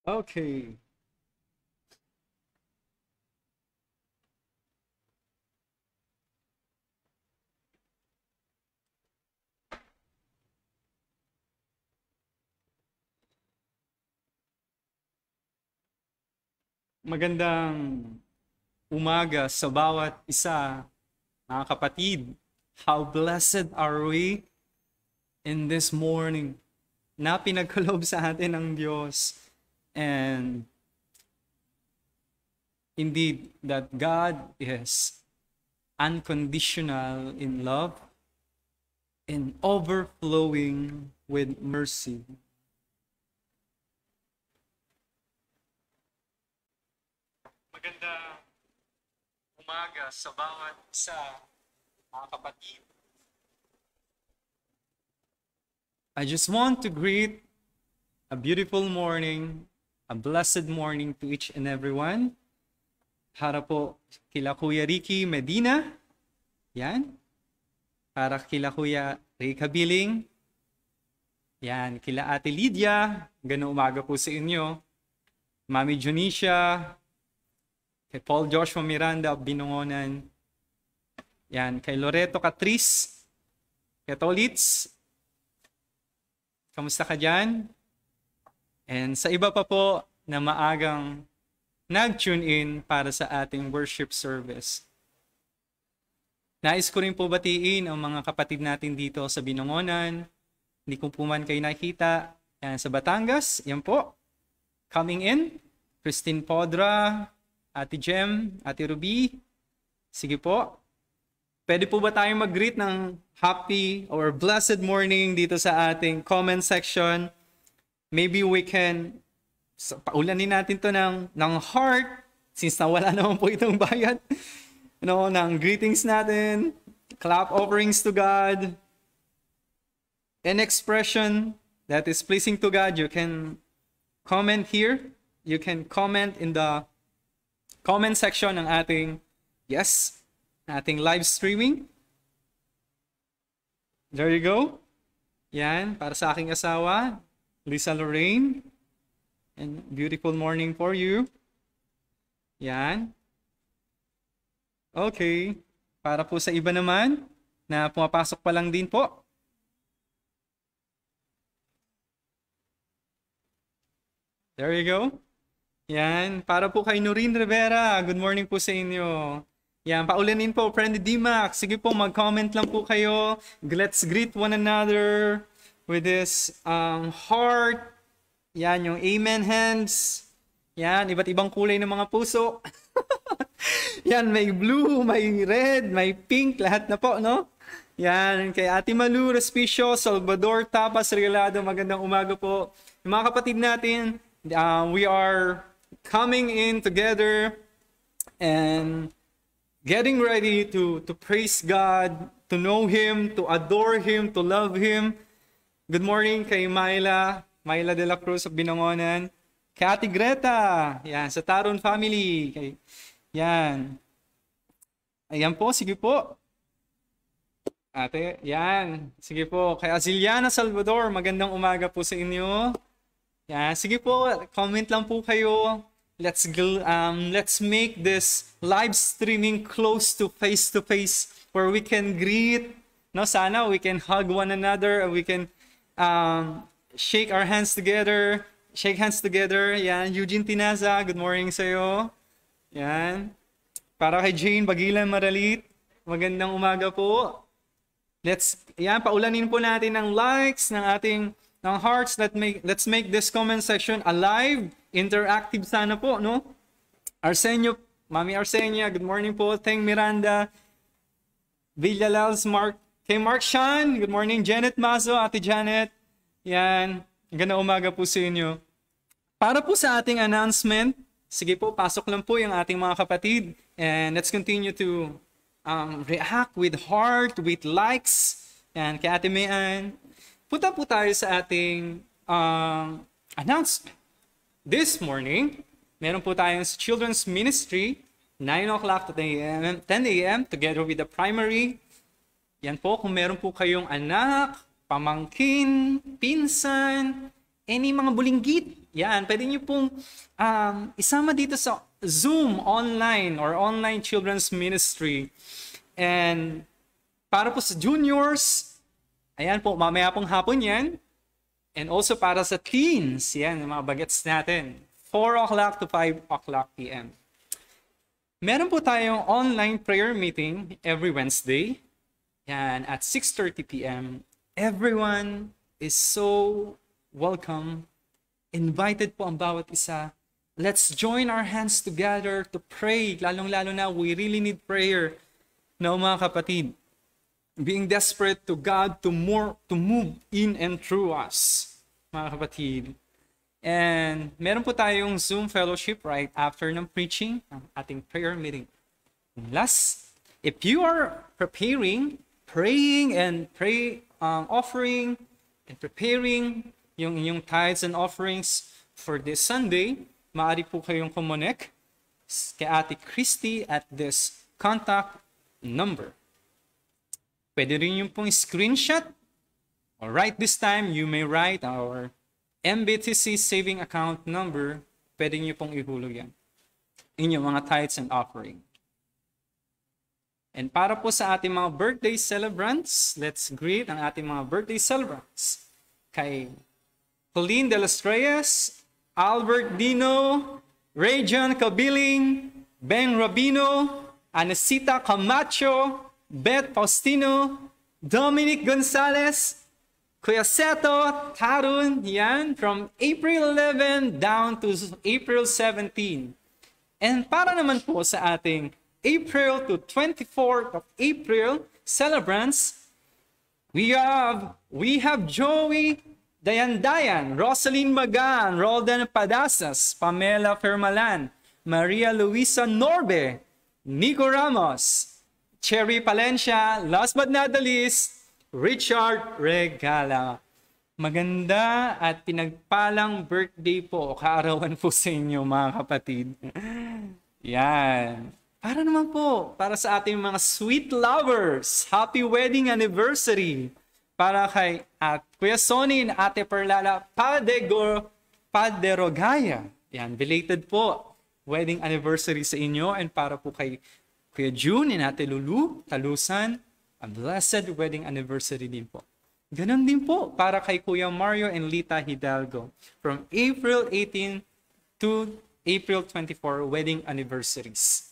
Okay. Magandang umaga sa bawat isa, mga kapatid. How blessed are we in this morning na pinagkaloob sa atin ng Diyos. And indeed, that God is unconditional in love and overflowing with mercy. Magandang umaga sa bawat isa, mga kapatid. I just want to greet a beautiful morning, a blessed morning to each and everyone. Para po kila Kuya Ricky Medina. Yan. Para kila Kuya Ray Kabiling. Yan. Kila Ate Lydia. Ganong umaga po sa inyo. Mami Junicia. Kay Paul Joshua Miranda of Binungonan. Yan. Kay Loreto Catrice. Kay Tolitz. Kamusta ka dyan? And sa iba pa po na maagang nag-tune in para sa ating worship service. Nais ko rin po batiin ang mga kapatid natin dito sa Binungonan. Hindi ko po man kayo nakita. Yan, sa Batangas, yan po. Coming in, Christine Podra, Ate Jem, Ate Ruby. Sige po. Pwede po ba tayong mag-greet ng happy or blessed morning dito sa ating comment section? Maybe we can, paulanin natin to ng heart, since nawala naman po itong bayad, ng greetings natin, clap offerings to God, an expression that is pleasing to God. You can comment here. You can comment in the comment section ng ating, ating live streaming. There you go. Yan, para sa aking asawa, Lisa Lorraine. And beautiful morning for you. Yan. Okay. Para po sa iba naman, na pumapasok pa lang din po. There you go. Yan. Para po kay Noreen Rivera. Good morning po sa inyo. Yan. Paulanin po, friend D-Max. Sige po, mag-comment lang po kayo. Let's greet one another with this heart. Yan, yung amen hands. Yan, iba't ibang kulay ng mga puso. Yan, may blue, may red, may pink, lahat na po, no? Yan, kay Ate Malu, Respicio, Salvador, Tapas, Regalado, magandang umaga po. Yung mga kapatid natin, we are coming in together and getting ready to praise God, to know Him, to adore Him, to love Him. Good morning kay Myla de la Cruz of Binangonan. Kay Ate Greta, yan, sa Taron family. Yan. Ayan po, sige po. Ate, yan. Sige po. Kay Aziliana Salvador, magandang umaga po sa inyo. Yan, sige po, comment lang po kayo. Let's make this live streaming close to face where we can greet. No, sana we can hug one another, we can shake hands together. Yan, Eugene Tinaza, good morning sa iyo. Yan. Para kay Jane Bagilan Maralit, magandang umaga po. Yan, paulanin po natin ng likes ng hearts. Let's make this comment section alive, interactive sana po, no? Arsenio, Mami Arsenia, good morning po. Teng Miranda, Villalals, kay Mark Shan, good morning. Janet Mazo, Ate Janet. Yan, ganda umaga po sa inyo. Para po sa ating announcement, sige po, pasok lang po yung ating mga kapatid. And let's continue to react with heart, with likes. Yan, kay Ate Mayan. Punta po tayo sa ating announcement. This morning, meron po tayong children's ministry, 9 o'clock to 10 a.m. together with the primary. Yan po, kung meron po kayong anak, pamangkin, pinsan, any mga bulinggit, yan, pwede nyo pong isama dito sa Zoom online or online children's ministry. And para po sa juniors, ayan po, mamaya pong hapon yan. And also para sa teens, yan, yung mga bagets natin. 4 o'clock to 5 o'clock p.m. Meron po tayong online prayer meeting every Wednesday. Yan, at 6:30 p.m. Everyone is so welcome. Invited po ang bawat isa. Let's join our hands together to pray. Lalong-lalo na, we really need prayer. No, mga kapatid. Being desperate to God to move in and through us, mga kapatid. And meron po tayong Zoom fellowship right after ng preaching, ang ating prayer meeting. And last, if you are praying and offering and preparing yung inyong tithes and offerings for this Sunday, maaari po kayong kumonek kay Ate Christy at this contact number. Pwede rin yung pong screenshot. Or right this time, you may write our MBTC saving account number. Pwede nyo pong ihulog yan. Inyong mga tithes and offering. And para po sa ating mga birthday celebrants, let's greet ang ating mga birthday celebrants. Kay Pauline de los Reyes, Albert Dino, Rayjon Cabiling, Ben Rabino, Anesita Camacho, Beth Faustino, Dominic Gonzalez, Kuya Seto, Tarun, yan, from April 11 down to April 17. And para naman po sa ating April to 24th of April celebrants, we have Joey Dayan, Rosaline Magan, Roldan Padasas, Pamela Fermalan, Maria Luisa Norbe, Nico Ramos, Cherry Palencia, last but not the least, Richard Regala. Maganda at pinagpalang birthday po, kaarawan po sa inyo mga kapatid. Yan. Para naman po, para sa ating mga sweet lovers, happy wedding anniversary. Para kay Kuya Sonny and Ate Perlala Paderogaya. Yan, belated po. Wedding anniversary sa inyo. And para po kay Kuya June and Ate Lulu Talusan, a blessed wedding anniversary din po. Ganon din po para kay Kuya Mario and Lita Hidalgo from April 18 to April 24 wedding anniversaries.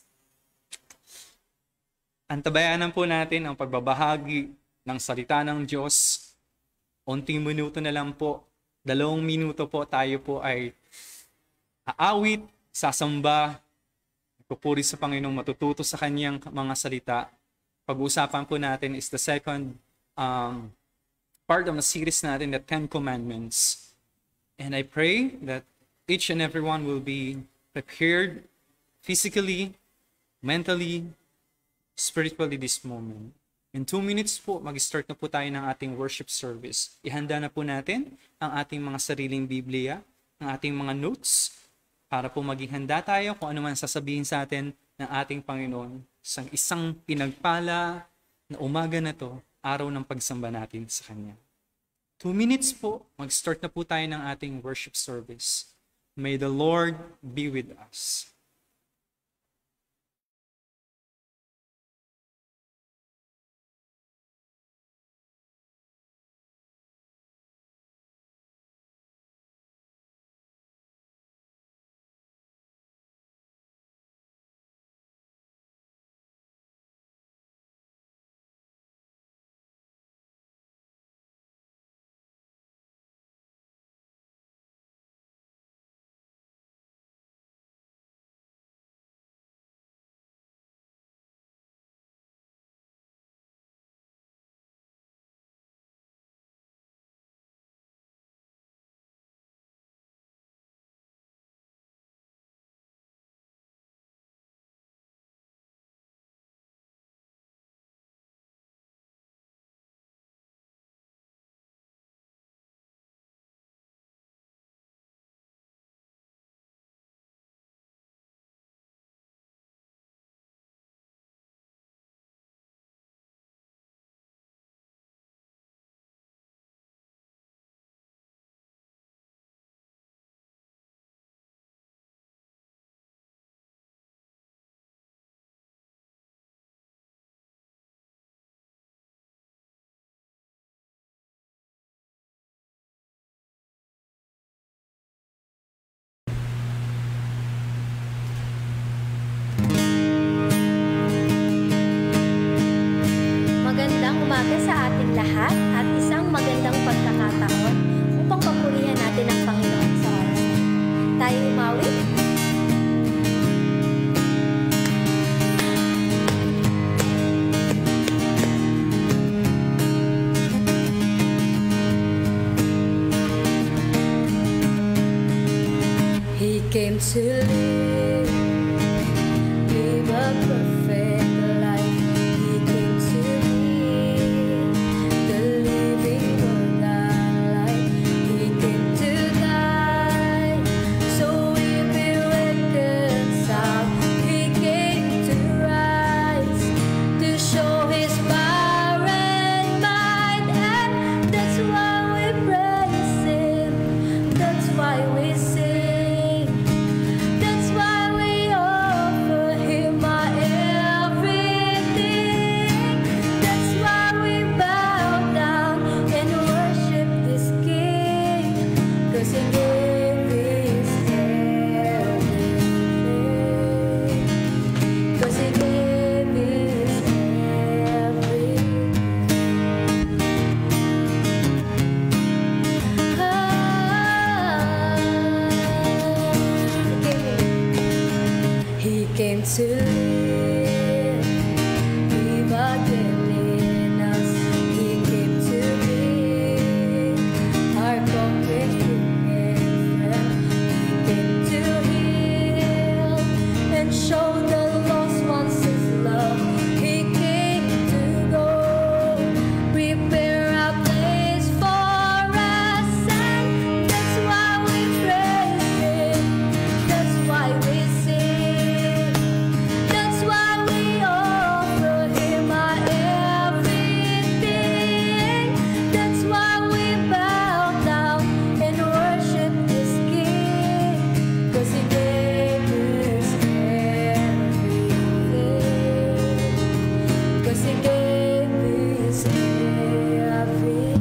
Antabayanan po natin ang pagbabahagi ng salita ng Diyos. Unting minuto na lang po, 2 minuto po tayo po ay aawit, sasamba, pupuri sa Panginoong, matututo sa kanyang mga salita. Pag-uusapan po natin is the second part of the series natin, the 10 Commandments. And I pray that each and everyone will be prepared physically, mentally, spiritually this moment. In 2 minutes po, mag-start na po tayo ng ating worship service. Ihanda na po natin ang ating mga sariling Biblia, ang ating mga notes, para po maging handa tayo kung ano man sasabihin sa atin ng ating Panginoon sa isang pinagpala na umaga na to, araw ng pagsamba natin sa Kanya. 2 minutes po, mag-start na po tayo ng ating worship service. May the Lord be with us. came to live a perfect life. He came to be the living God life. He came to die so we be reconciled. He came to rise to show His power and might, and that's why we praise Him. That's why we sing. That's why we offer Him our everything. That's why we bow down and worship this King, 'cause He gave His everything. 'Cause He gave His everything. He came to live again in us. He came to be our complete King and friend. He came to heal and show the lost ones His love. He came to go prepare a place for us, and that's why we praise Him. That's why we sing. That's why we offer Him our everything. That's why we bow down and worship this King, 'cause He gave His everything. 'Cause He gave His everything.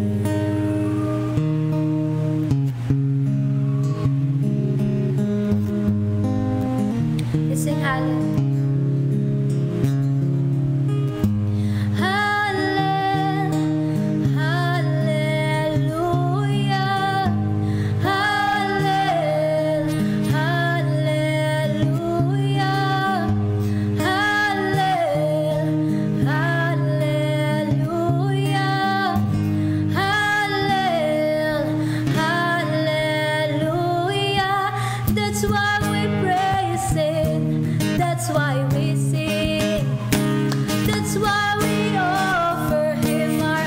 Let's sing hallelujah. That's why we praise Him. That's why we sing. That's why we offer Him our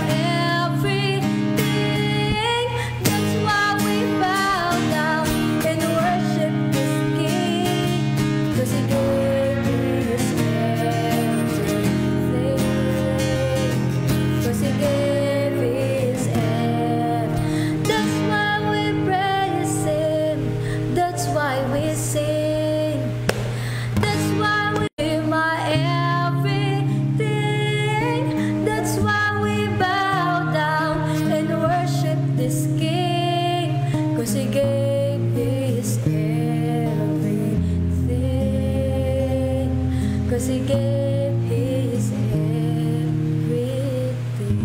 everything. That's why we bow down and worship this King, 'cause He gave His everything. 'Cause He gave His everything. That's why we praise Him. That's why we sing. That's why we give our everything. That's why we bow down and worship this King, 'cause He gave His everything. 'Cause He gave His everything.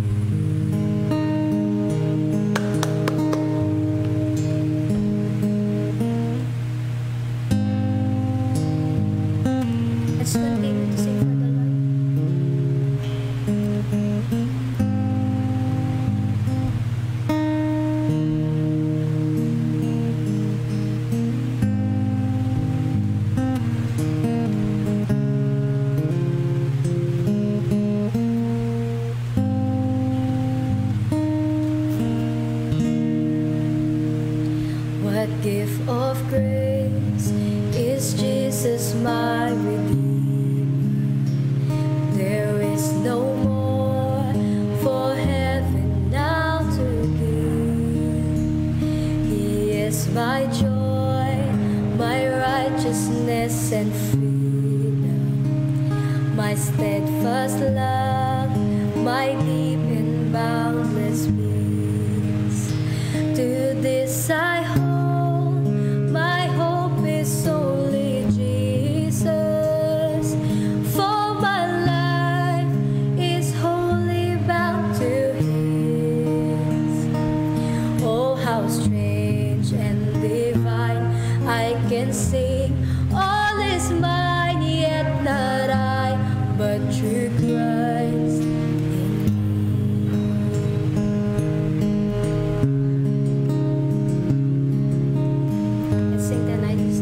Let's continue to sing for the Lord. What gift of grace is Jesus my Redeemer? There is no more for heaven now to give. He is my joy, my righteousness and freedom, my steadfast love, my deep and boundless peace. To this I hold, my hope is only Jesus. For my life is wholly bound to His. Oh, how strange and divine, I can sing, all is mine, yet not I, but through Christ in me. Let's sing the night.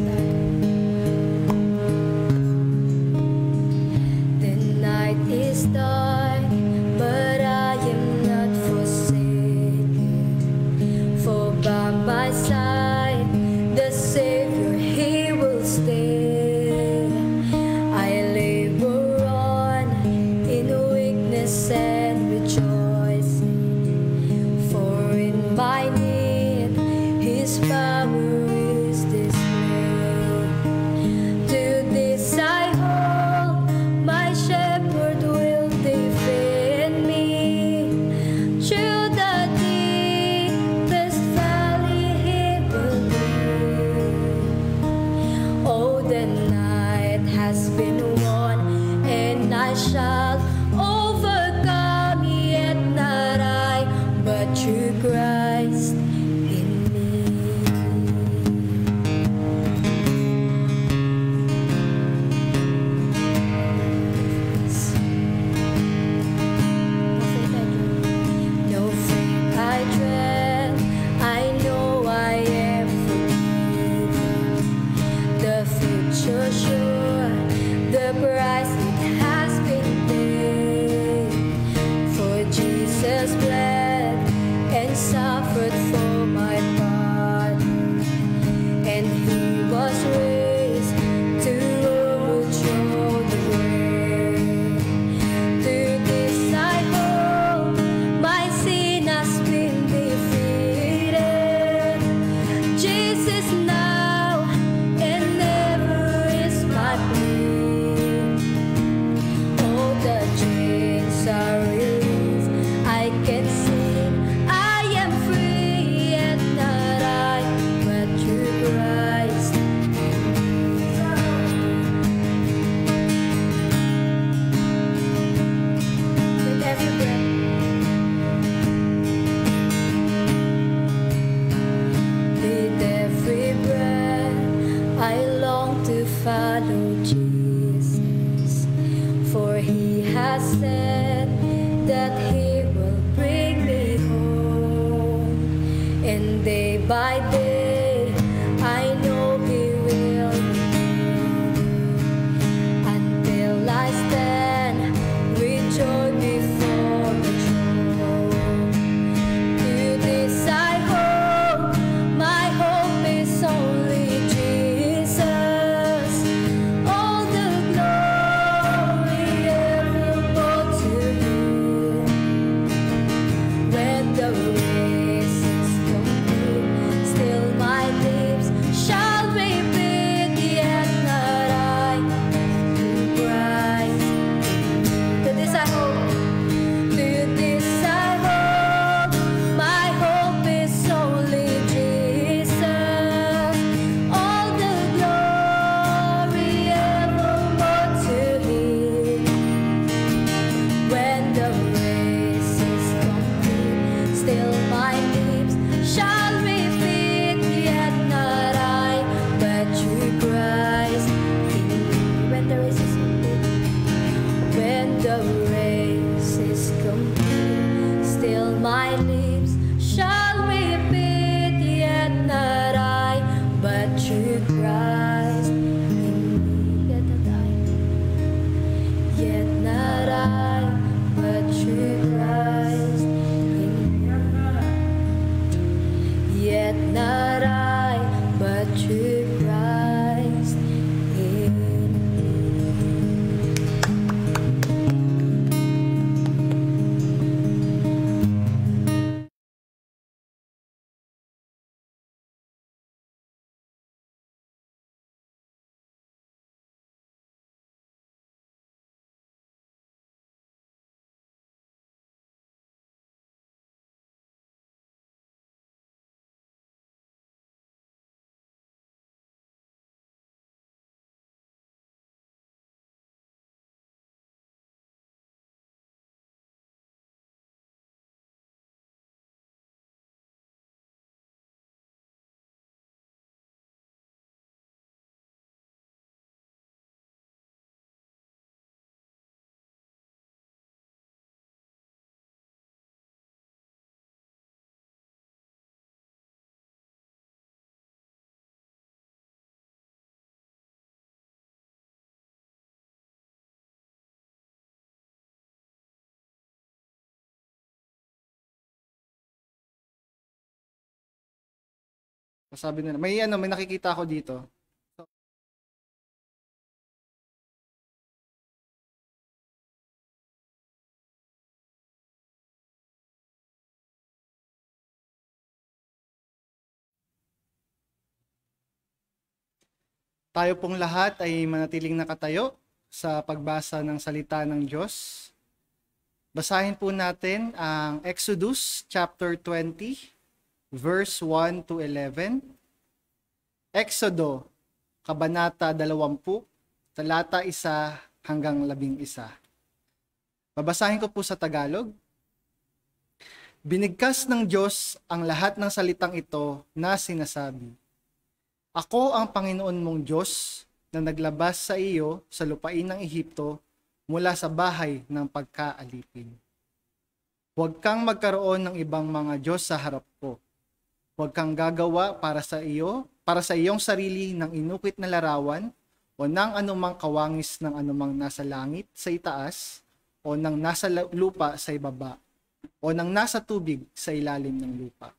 His power is displayed. To this I hold, my shepherd will defend me. Through the deepest valley He will lead. Oh, the night has been won, and I shall overcome, yet not I, but through Christ in me. No faith I dread, I know I am forgiven. The future sure, the price it has been paid. For Jesus bled and suffered for my part, and He was raised to overthrow the grave. To this I hold, my sin has been defeated. Jesus now and never is my plea. Oh, the chains are released, I can sing, I am free, yet not I, but through Christ. With every breath, with every breath, I long to follow Jesus, for He has said that He will bring me home, and day by day I know He will until I stand with joy before the throne. To this I hope, my hope is only Jesus. All the glory ever go to Him. When the race is complete, still my lips shall repeat, yet not I, through Christ. To this I hope, to this I hope, my hope is only Jesus. All the glory evermore to Him. When the race is complete, still my lips shall repeat, yet not I, but through Christ in me. When the race is complete, when the race is complete, still my lips shall repeat, yet not I, but through Christ in me. Yet not I, but through Christ in me. Yet not I, but through Christ in me. Sabi nila, may ano, may nakikita ako dito. Tayo pong lahat ay manatiling nakatayo sa pagbasa ng salita ng Diyos. Basahin po natin ang Exodus chapter 20, verse 1 to 11. Exodo, Kabanata 20, talata 1 hanggang 11. Babasahin ko po sa Tagalog. Binigkas ng Diyos ang lahat ng salitang ito na sinasabi, Ako ang Panginoon mong Diyos na naglabas sa iyo sa lupain ng Ehipto mula sa bahay ng pagkaalipin. Huwag kang magkaroon ng ibang mga Diyos sa harap ko. Huwag kang gagawa para sa iyong sarili ng inukit na larawan o ng anumang kawangis ng anumang nasa langit sa itaas o ng nasa lupa sa ibaba o ng nasa tubig sa ilalim ng lupa.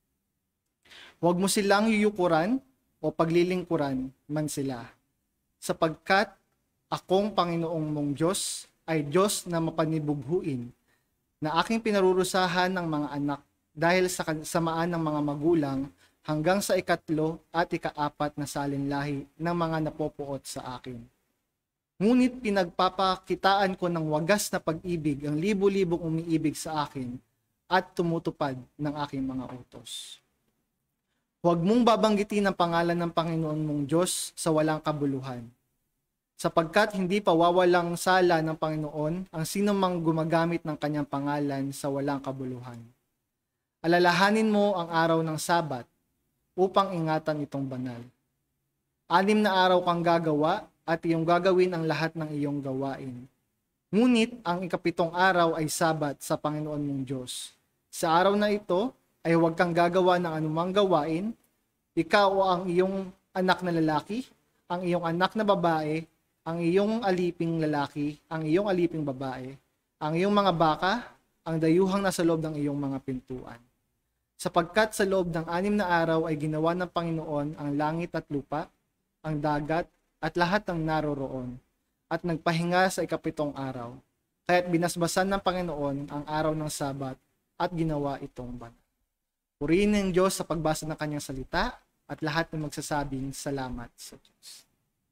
Huwag mo silang yuyukuran o paglilingkuran man sila, sapagkat akong Panginoong mong Diyos ay Diyos na mapanibughuin, na aking pinarurusahan ng mga anak dahil sa samaan ng mga magulang hanggang sa 3 at 4 na salinlahi ng mga napopuot sa akin. Ngunit pinagpapakitaan ko ng wagas na pag-ibig ang libo-libong umiibig sa akin at tumutupad ng aking mga utos. Huwag mong babanggitin ang pangalan ng Panginoon mong Diyos sa walang kabuluhan, sapagkat hindi pawawalang sala ng Panginoon ang sinumang gumagamit ng kanyang pangalan sa walang kabuluhan. Alalahanin mo ang araw ng Sabat upang ingatan itong banal. 6 na araw kang gagawa at iyong gagawin ang lahat ng iyong gawain. Ngunit ang 7 araw ay Sabat sa Panginoon mong Diyos. Sa araw na ito ay huwag kang gagawa ng anumang gawain, ikaw o ang iyong anak na lalaki, ang iyong anak na babae, ang iyong aliping lalaki, ang iyong aliping babae, ang iyong mga baka, ang dayuhang nasa loob ng iyong mga pintuan. Sapagkat sa loob ng 6 na araw ay ginawa ng Panginoon ang langit at lupa, ang dagat at lahat ng naroroon, at nagpahinga sa 7 araw. Kaya't binasbasan ng Panginoon ang araw ng Sabat at ginawa itong banal. Purihin ng Diyos sa pagbasa ng kanyang salita at lahat ng magsasabing salamat sa Diyos.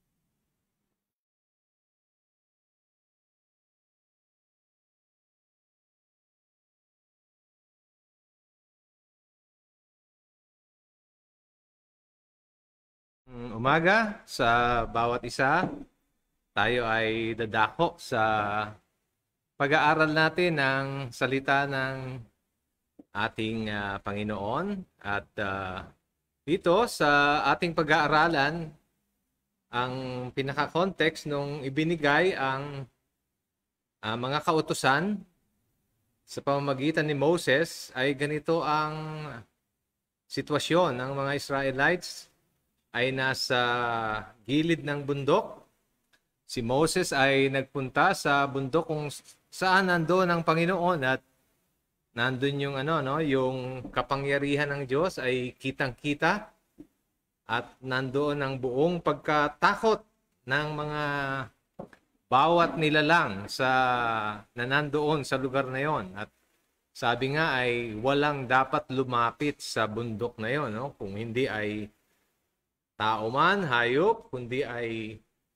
Umaga sa bawat isa. Tayo ay dadako sa pag-aaral natin ng salita ng ating Panginoon. At dito sa ating pag-aaralan, ang pinaka-context nung ibinigay ang mga kautusan sa pamamagitan ni Moses ay ganito ang sitwasyon ng mga Israelites ay nasa gilid ng bundok. Si Moses ay nagpunta sa bundok kung saan nandoon ang Panginoon at nandun yung yung kapangyarihan ng Diyos ay kitang-kita at nandoon ang buong pagkatakot ng mga bawat nilalang na nandoon sa lugar na yon. At sabi nga ay walang dapat lumapit sa bundok na yon, kung hindi ay tao man, hayop, kundi ay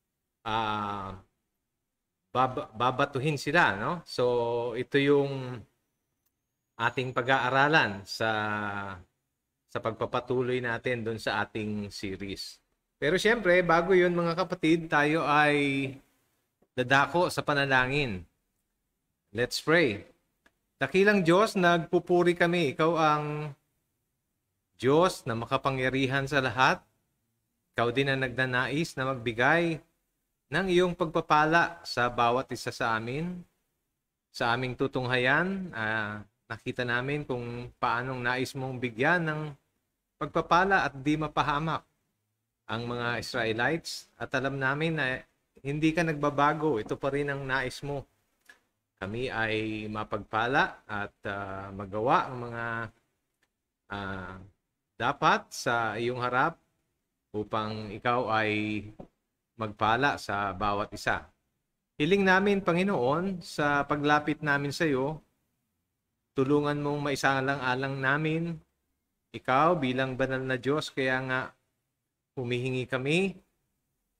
babatuhin sila, So, ito yung ating pag-aaralan sa pagpapatuloy natin doon sa ating series. Pero siyempre, bago yun mga kapatid, tayo ay dadako sa panalangin. Let's pray. Dakilang Diyos, nagpupuri kami. Ikaw ang Diyos na makapangyarihan sa lahat. Ikaw din ang nagnanais na magbigay ng iyong pagpapala sa bawat isa sa amin. Sa aming tutunghayan, nakita namin kung paanong nais mong bigyan ng pagpapala at di mapahamak ang mga Israelites. At alam namin na hindi ka nagbabago. Ito pa rin ang nais mo. Kami ay mapagpala at magawa ang mga dapat sa iyong harap upang ikaw ay magpala sa bawat isa. Hiling namin, Panginoon, sa paglapit namin sa iyo, tulungan mong maisalang-alang namin, ikaw bilang banal na Diyos, kaya nga humihingi kami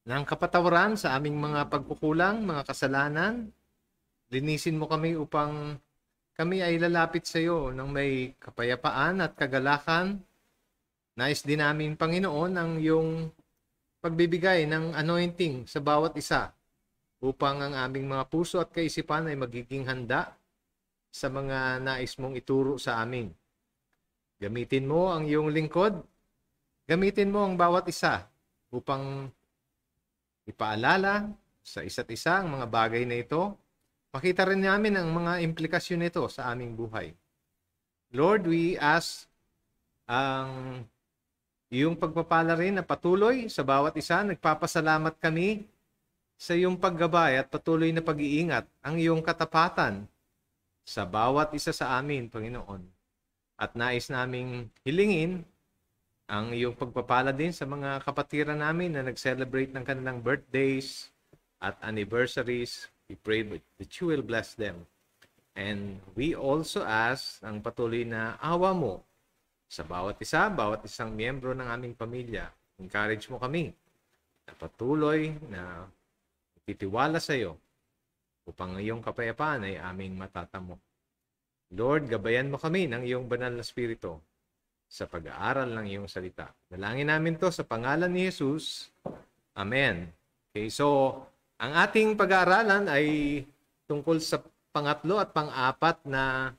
ng kapatawaran sa aming mga pagkukulang, mga kasalanan. Linisin mo kami upang kami ay lalapit sa iyo ng may kapayapaan at kagalakan. Nais din namin, Panginoon, ang iyong pagbibigay ng anointing sa bawat isa upang ang aming mga puso at kaisipan ay magiging handa sa mga nais mong ituro sa amin. Gamitin mo ang iyong lingkod. Gamitin mo ang bawat isa upang ipaalala sa isa't isa ang mga bagay na ito. Makita rin namin ang mga implikasyon nito sa aming buhay. Lord, we ask ang iyong pagpapala rin na patuloy sa bawat isa. Nagpapasalamat kami sa iyong paggabay at patuloy na pag-iingat, ang iyong katapatan sa bawat isa sa amin, Panginoon. At nais naming hilingin ang iyong pagpapala din sa mga kapatiran namin na nag-celebrate ng kanilang birthdays at anniversaries. We pray that you will bless them. And we also ask ang patuloy na awa mo sa bawat isa, bawat isang miyembro ng aming pamilya. Encourage mo kami na patuloy na titiwala sa iyo upang ang iyong kapayapaan ay aming matatamo. Lord, gabayan mo kami ng iyong banal na spirito sa pag-aaral ng iyong salita. Dalangin namin to sa pangalan ni Jesus. Amen. Okay, so ang ating pag-aaralan ay tungkol sa pangatlo at pang-apat na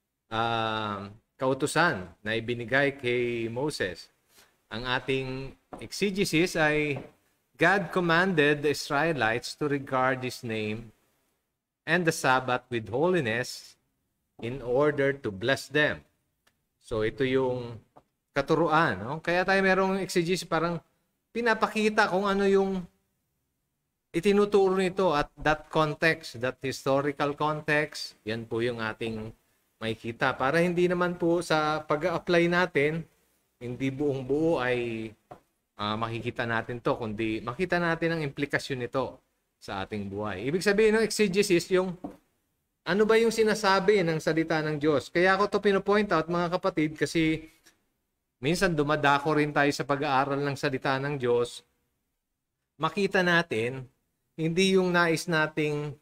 kautusan na ibinigay kay Moses. Ang ating exegesis ay God commanded the Israelites to regard His name and the Sabbath with holiness in order to bless them. So ito yung katuruan. No? Kaya tayo merong exegesis, parang pinapakita kung ano yung itinuturo nito at that context, that historical context. Yan po yung ating makikita. Para hindi naman po sa pag-apply natin, hindi buong buo ay makikita natin to, kundi makita natin ang implikasyon nito sa ating buhay. Ibig sabihin ng exegesis, yung ano ba yung sinasabi ng salita ng Diyos. Kaya ako to pinopoint out, mga kapatid, kasi minsan dumadako rin tayo sa pag-aaral ng salita ng Diyos. Makita natin, hindi yung nais nating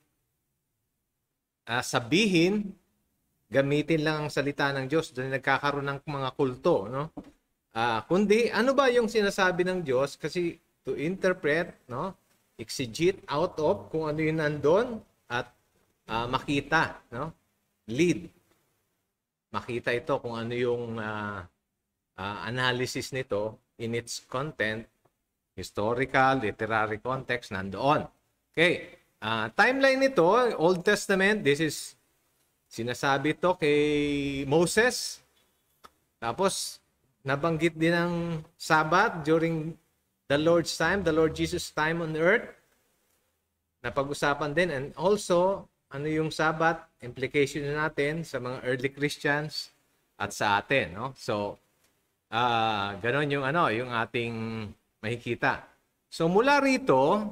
sabihin, gamitin lang ang salita ng Diyos, dahil nagkakaroon ng mga kulto, no? Kundi ano ba yung sinasabi ng Diyos? Kasi to interpret, no? Exegete out of kung ano yung nandun at makita, no? Lead. Makita ito kung ano yung analysis nito in its content, historical, literary context, nandoon. Okay. Timeline nito, Old Testament, this is sinasabi to kay Moses. Tapos, nabanggit din ng Sabbath during the Lord's time, the Lord Jesus' time on earth. Napag-usapan din. And also, ano yung Sabbath, implication natin sa mga early Christians at sa atin. No? So, ganon yung, yung ating makikita. So, mula rito,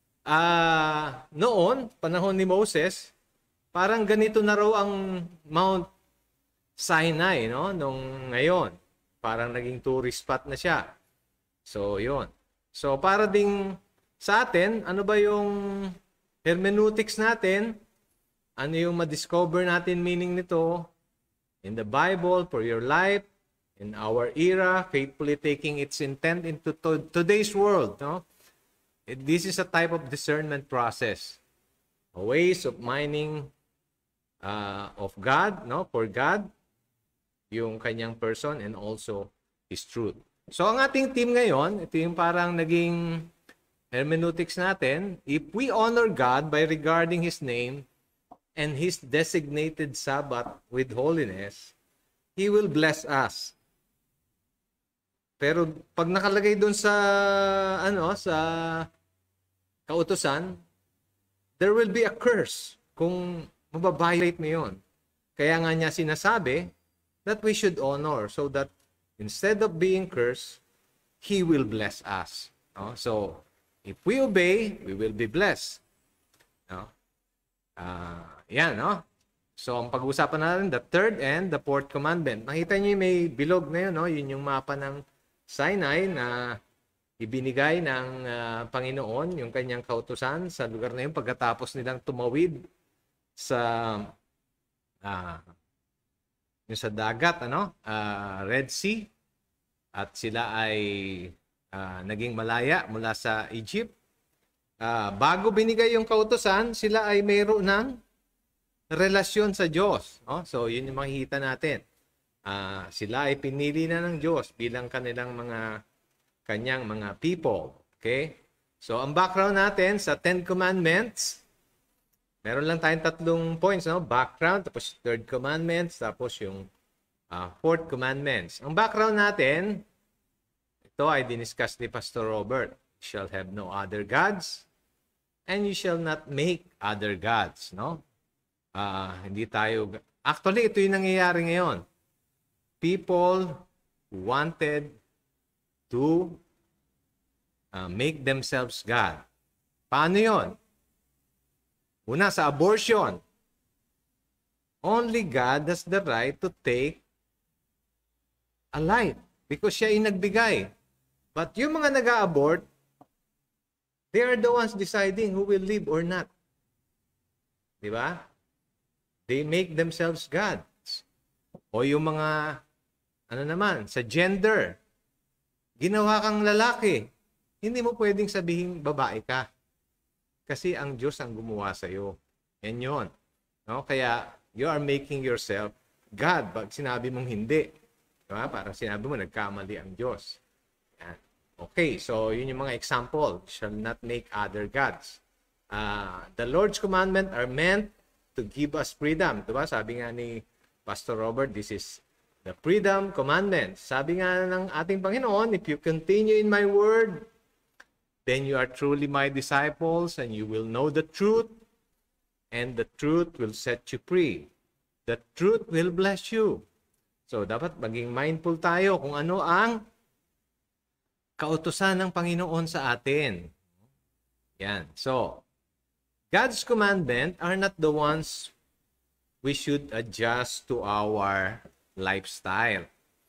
noon, panahon ni Moses, parang ganito na raw ang Mount Sinai, no? Nung ngayon. Parang naging tourist spot na siya. So, yun. So, para ding sa atin, ano ba yung hermeneutics natin? Ano yung ma-discover natin meaning nito? In the Bible, for your life, in our era, faithfully taking its intent into today's world, no? This is a type of discernment process. Ways of mining of God, no? For God, yung kanyang person and also His truth. So, ang ating team ngayon, ito yung parang naging hermeneutics natin. If we honor God by regarding His name and His designated Sabbath with holiness, He will bless us. Pero pag nakalagay doon sa sa kautusan, there will be a curse kung mababiolate mo 'yon. Kaya nga niya sinasabi that we should honor so that instead of being cursed, He will bless us. No? So, if we obey, we will be blessed. No? Yan, no? So, ang pag-uusapan natin, the third and the fourth commandment. Nakita niyo may bilog na yun, no? Yun yung mapa ng Sinai na ibinigay ng Panginoon yung kanyang kautusan sa lugar na yun pagkatapos nilang tumawid sa yung sa dagat, Red Sea, at sila ay naging malaya mula sa Egypt. Bago binigay yung kautusan, sila ay mayroon ng relasyon sa Diyos. No? So, yun yung makikita natin. Sila ay pinili na ng Diyos bilang kanyang mga people. Okay? So, ang background natin sa 10 Commandments, meron lang tayong 3 points. No? Background, tapos 3rd Commandments, tapos yung 4th Commandments. Ang background natin, ito ay diniscuss ni Pastor Robert. You shall have no other gods, and you shall not make other gods. No? Hindi tayo... Actually, ito yung nangyayari ngayon. People wanted to make themselves God. Paano yon? Una, sa abortion. Only God has the right to take a life because siya ay nagbigay. But yung mga nag-a-abort, they are the ones deciding who will live or not. Di ba? They make themselves gods. O yung mga, sa gender, ginawa kang lalaki, hindi mo pwedeng sabihin babae ka. Kasi ang Diyos ang gumawa sa'yo. Yan yun. No? Kaya, you are making yourself God pag sinabi mong hindi. Diba? Parang sinabi mo, nagkamali ang Diyos. Yan. Okay, so yun yung mga example. Shall not make other gods. The Lord's commandment are meant to give us freedom. Diba? Sabi nga ni Pastor Robert, this is the freedom commandment. Sabi nga ng ating Panginoon, if you continue in my word, then you are truly my disciples and you will know the truth, and the truth will set you free. The truth will bless you. So, dapat maging mindful tayo kung ano ang kautusan ng Panginoon sa atin. Yan. So, God's commandment are not the ones we should adjust to our lifestyle.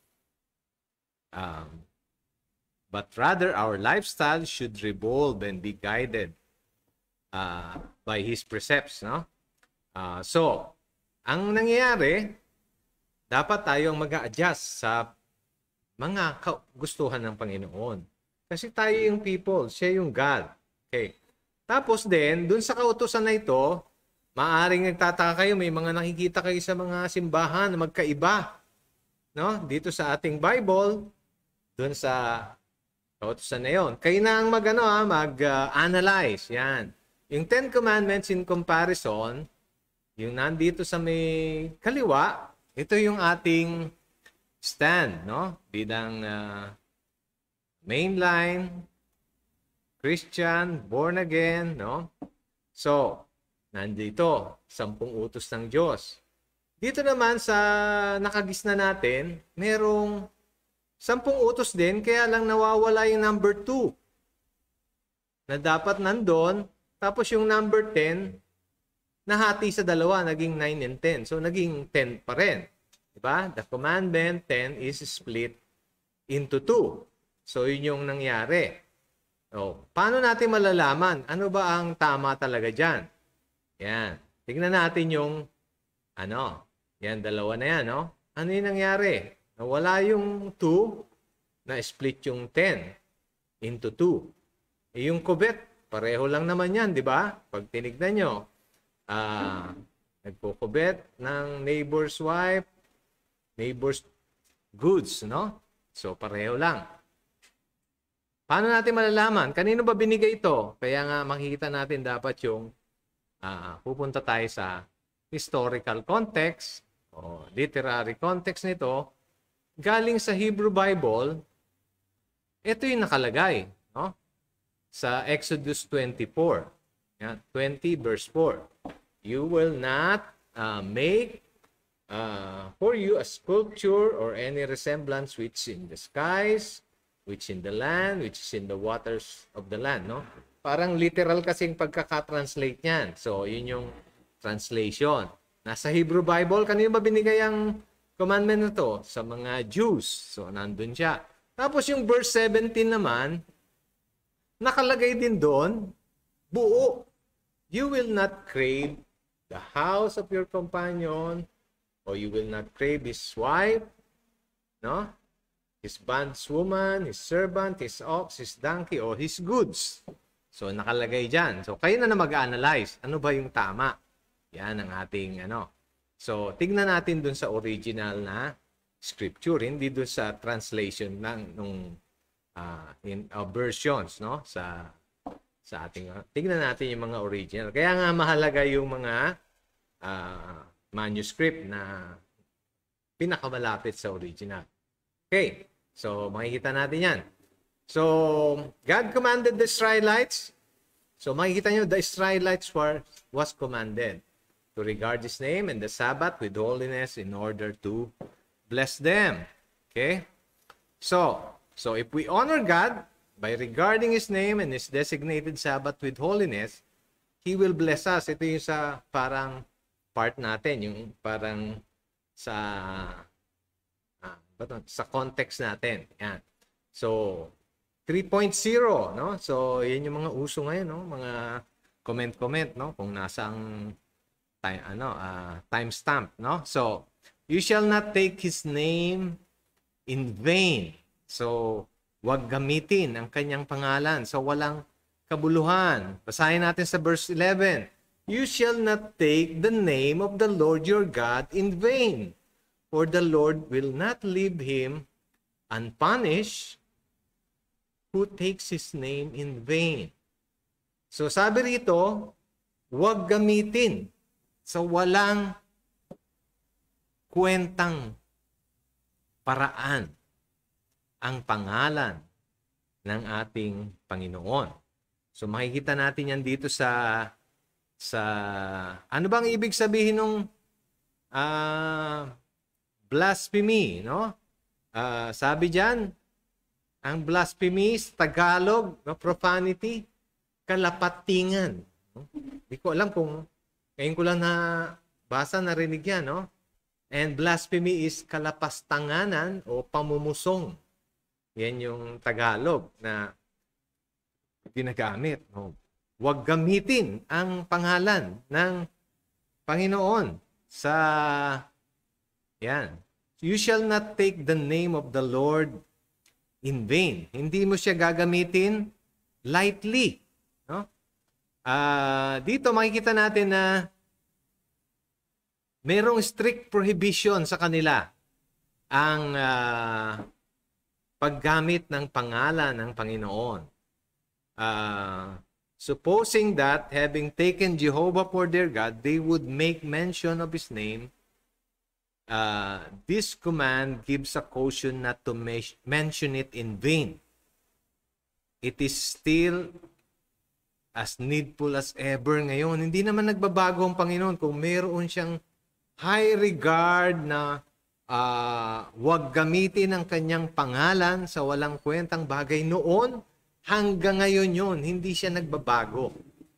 But rather, our lifestyle should revolve and be guided by His precepts. No? So, ang nangyayari, dapat tayong mag-a-adjust sa mga gustuhan ng Panginoon. Kasi tayo yung people, siya yung God. Okay. Tapos din, dun sa kautusan na ito, maaring nagtataka kayo, may mga nakikita kayo sa mga simbahan na magkaiba. No? Dito sa ating Bible, dun sa kautusan na yun. Kayo na ang mag-analyze. Yan. Yung 10 Commandments in comparison, yung nandito sa may kaliwa, ito yung ating stand, no? Bilang mainline, Christian, born again, no? So, nandito, 10 utos ng Diyos. Dito naman sa nakagisna natin, merong 10 utos din, kaya lang nawawala yung number 2 na dapat nandun. Tapos yung number 10, nahati sa dalawa, naging 9 and 10. So, naging 10 pa rin. Diba? The commandment 10 is split into 2. So, yun yung nangyari. So, paano natin malalaman? Ano ba ang tama talaga dyan? Yan. Tignan natin yung, yan, dalawa na yan, no? Ano yung nangyari? Nawala yung 2, na split yung 10 into 2. Yung kubet, pareho lang naman yan, di ba? Pag tinignan nyo, nagkukubet ng neighbor's wife, neighbor's goods, no? So, pareho lang. Paano natin malalaman? Kanino ba binigay ito? Kaya nga makikita natin dapat yung pupunta tayo sa historical context o literary context nito. Galing sa Hebrew Bible, ito yung nakalagay, no? Sa Exodus 24. Yan, 20 verse 4. You will not make for you a sculpture or any resemblance which in the skies, which in the land, which is in the waters of the land. No? Parang literal kasing pagkaka-translate niyan. So, yun yung translation. Nasa Hebrew Bible, kanino ba binigay ang commandment na to? Sa mga Jews. So, nandun siya. Tapos yung verse 17 naman, nakalagay din doon, buo. You will not crave the house of your companion, or you will not crave his wife, no? His bondswoman, his servant, his ox, his donkey, or his goods. So, nakalagay dyan. So, kayo na mag-analyze. Ano ba yung tama? Yan ang ating ano. So, tignan natin dun sa original na scripture, hindi dun sa translation ng nung versions, no? Sa ating tignan natin yung mga original. Kaya nga mahalaga yung mga manuscript na pinakamalapit sa original. Okay. So, makikita natin yan. So, God commanded the Israelites. So, makikita nyo, the Israelites was commanded to regard His name and the Sabbath with holiness in order to bless them. Okay? So if we honor God by regarding His name and His designated Sabbath with holiness, He will bless us. Ito yung sa parang part natin, yung parang sa context natin. Yan. So, 3.0, no? So, yan yung mga uso ngayon, no? Mga comment, no? Kung nasang timestamp, no? So, you shall not take His name in vain. So, wag gamitin ang kanyang pangalan. So, walang kabuluhan. Basahin natin sa verse 11. You shall not take the name of the Lord your God in vain, for the Lord will not leave him unpunished who takes His name in vain. So, sabi rito, wag gamitin sa walang kwentang paraan ang pangalan ng ating Panginoon. So makikita natin yan dito sa ano bang ibig sabihin ng blasphemy, no? Sabi diyan, ang blasphemy sa Tagalog, no, profanity, kalapatingan. No? Hindi ko alam kung ngayon ko lang narinig yan, no? And blasphemy is kalapastanganan o pamumusong. Yan yung Tagalog na ginagamit. No? Huwag gamitin ang pangalan ng Panginoon sa yan. You shall not take the name of the Lord in vain. Hindi mo siya gagamitin lightly. No? Dito makikita natin na merong strict prohibition sa kanila ang paggamit ng pangalan ng Panginoon. Supposing that, having taken Jehovah for their God, they would make mention of His name, this command gives a caution not to mention it in vain. It is still as needful as ever ngayon. Hindi naman nagbabago ang Panginoon kung mayroon siyang high regard na huwag gamitin ang kanyang pangalan sa walang kwentang bagay noon hanggang ngayon yun. Hindi siya nagbabago.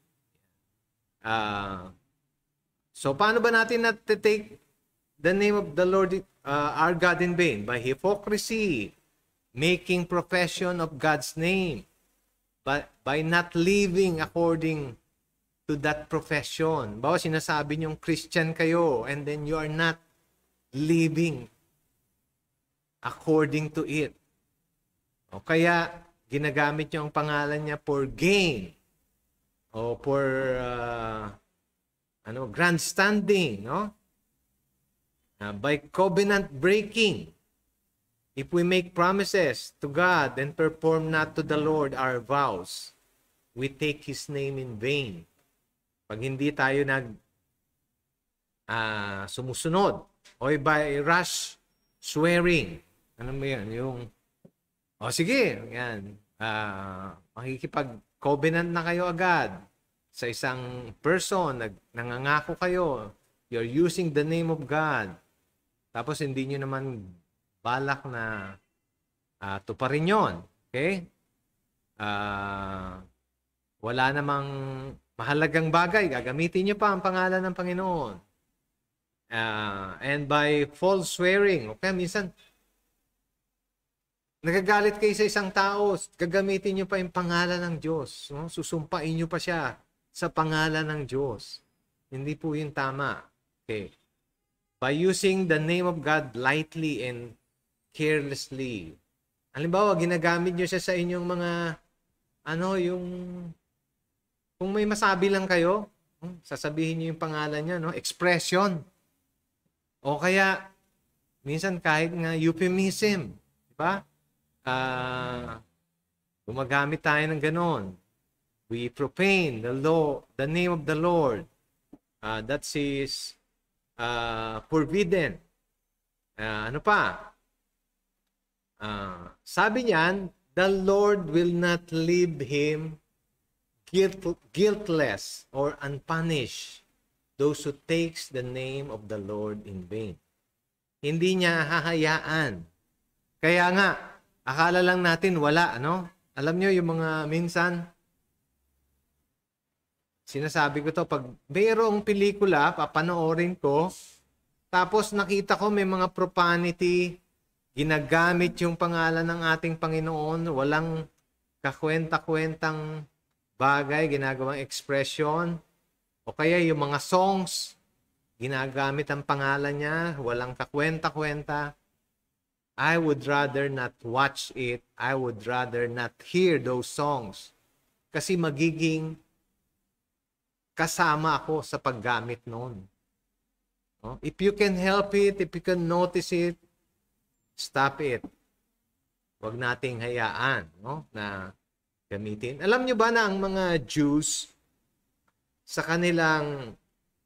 So paano ba natin na-take the name of the Lord our God in vain? By hypocrisy, making profession of God's name, but by not living according to that profession. Bawa sinasabi niyong Christian kayo and then you are not living according to it. O kaya ginagamit niyo ang pangalan niya for gain o for grandstanding, no? By covenant breaking. If we make promises to God and perform not to the Lord our vows, we take His name in vain. Pag hindi tayo sumusunod o by rash swearing. Ano mo yan? Sige, yan. Makikipag-covenant na kayo agad sa isang person. Nangangako kayo. You're using the name of God. Tapos hindi nyo naman balak na tuparin yon. Okay? Wala namang mahalagang bagay. Gagamitin nyo pa ang pangalan ng Panginoon. And by false swearing, okay, minsan, nagagalit kayo sa isang tao, gagamitin nyo pa yung pangalan ng Diyos. No? Susumpain nyo pa siya sa pangalan ng Diyos. Hindi po yun tama. Okay. By using the name of God lightly and carelessly. Halimbawa, ginagamit nyo siya sa inyong mga, kung may masabi lang kayo, sasabihin nyo yung pangalan niya, no? Expression. O kaya, minsan kahit nga euphemism. Diba? Gumagamit tayo ng ganon. We profane the name of the Lord. That is forbidden. Ano pa? Sabi niyan, the Lord will not leave him guiltless or unpunished those who takes the name of the Lord in vain. Hindi niya hahayaan. Kaya nga, akala lang natin wala, ano? Alam niyo yung mga minsan, sinasabi ko to, pag mayroong pelikula, papanoorin ko, tapos nakita ko may mga profanity, ginagamit yung pangalan ng ating Panginoon, walang kakwenta-kwentang bagay, ginagawang expression, o kaya yung mga songs, ginagamit ang pangalan niya, walang kakwenta-kwenta. I would rather not watch it. I would rather not hear those songs. Kasi magiging kasama ako sa paggamit noon. No? If you can help it, if you can notice it, stop it. Huwag nating hayaan, no, na gamitin. Alam nyo ba na ang mga Jews sa kanilang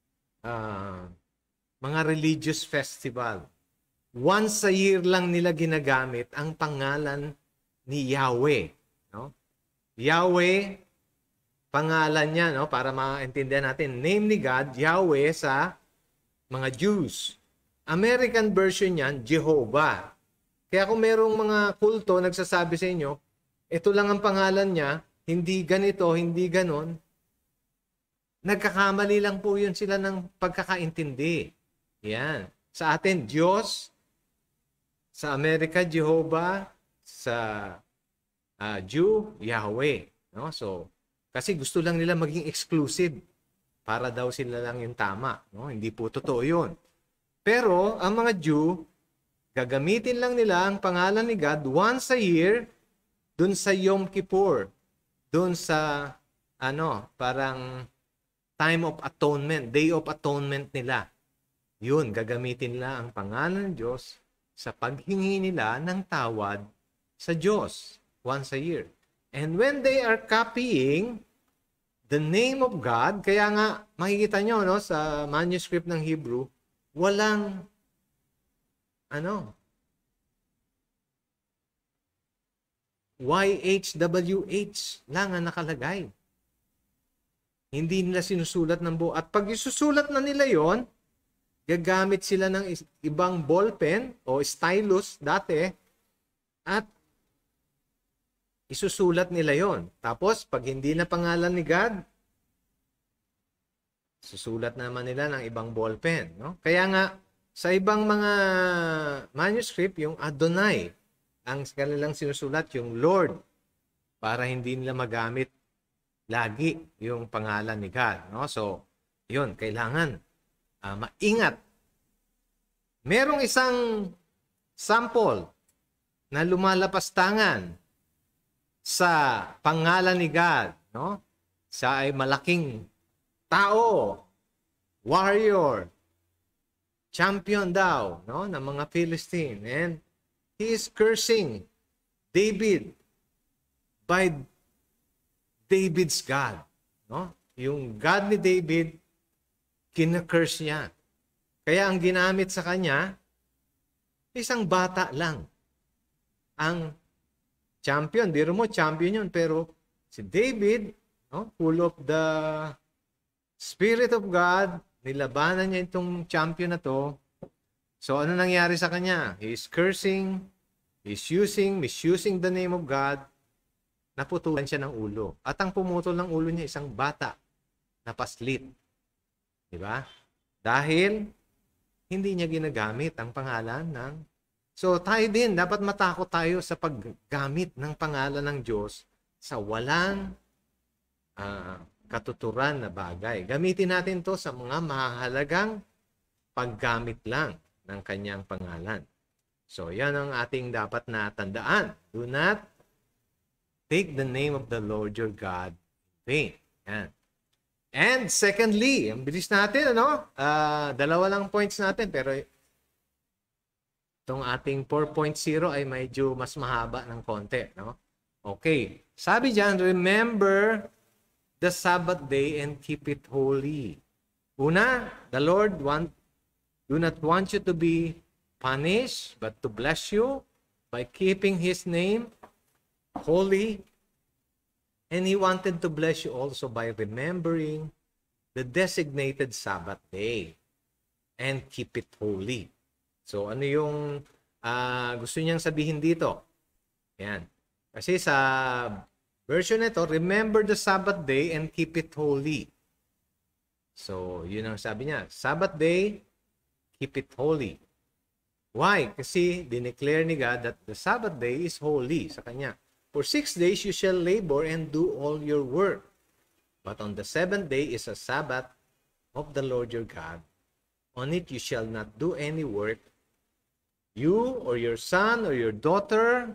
mga religious festival, once a year lang nila ginagamit ang pangalan ni Yahweh. No? Yahweh, pangalan niya, no? Para maintindihan natin, name ni God, Yahweh sa mga Jews. American version niyan, Jehovah. Kaya kung merong mga kulto nagsasabi sa inyo, ito lang ang pangalan niya, hindi ganito, hindi ganon, nagkakamali lang po yun sila ng pagkakaintindi. Yan. Sa atin, Diyos. Sa Amerika, Jehovah. Sa Jew, Yahweh. No? So, kasi gusto lang nila maging exclusive. Para daw sila lang yung tama. No? Hindi po totoo yun. Pero, ang mga Jew, gagamitin lang nila ang pangalan ni God once a year dun sa Yom Kippur. Dun sa, parang time of atonement, day of atonement nila. Yun, gagamitin nila ang pangalan ng Diyos sa paghingi nila ng tawad sa Diyos once a year. And when they are copying the name of God, kaya nga makikita nyo, no, sa manuscript ng Hebrew, walang YHWH lang ang nakalagay. Hindi nila sinusulat ng buo. At pag isusulat na nila yon, gagamit sila ng ibang ballpen o stylus dati at isusulat nila yon. Tapos, pag hindi na pangalan ni God, susulat naman nila ng ibang ballpen. No? Kaya nga, sa ibang mga manuscript, yung Adonai, ang kanilang sinusulat, yung Lord, para hindi nila magamit lagi yung pangalan ni God. No? So, yun, kailangan maingat. Merong isang sample na lumalapastangan sa pangalan ni God. No? Siya ay malaking tao, warrior, champion daw, no, ng mga Philistine. And he is cursing David by David's God. No? Yung God ni David, kina-curse niya. Kaya ang ginamit sa kanya, isang bata lang. Ang champion, biro mo, champion yun. Pero si David, no, full of the Spirit of God, nilabanan niya itong champion na to. So ano nangyari sa kanya? He is cursing, he's misusing the name of God, naputulan siya ng ulo. At ang pumutol ng ulo niya, isang bata na paslit. Diba? Dahil hindi niya ginagamit ang pangalan ng So tayo din, dapat matakot tayo sa paggamit ng pangalan ng Diyos sa walang katuturan na bagay. Gamitin natin to sa mga mahalagang paggamit lang ng kanyang pangalan. So yan ang ating dapat na tandaan. Do not take the name of the Lord your God in vain. Yan. And secondly, ang bilis natin, dalawa lang points natin, pero itong ating 4.0 ay medyo mas mahaba ng konti. No? Okay. Sabi dyan, remember the Sabbath day and keep it holy. Una, the Lord do not want you to be punished, but to bless you by keeping His name holy. And He wanted to bless you also by remembering the designated Sabbath day and keep it holy. So, ano yung gusto niyang sabihin dito? Yan. Kasi sa version nito, remember the Sabbath day and keep it holy. So, yun ang sabi niya. Sabbath day, keep it holy. Why? Kasi dineclare ni God that the Sabbath day is holy sa Kanya. For 6 days you shall labor and do all your work. But on the 7th day is a Sabbath of the Lord your God. On it you shall not do any work, you or your son or your daughter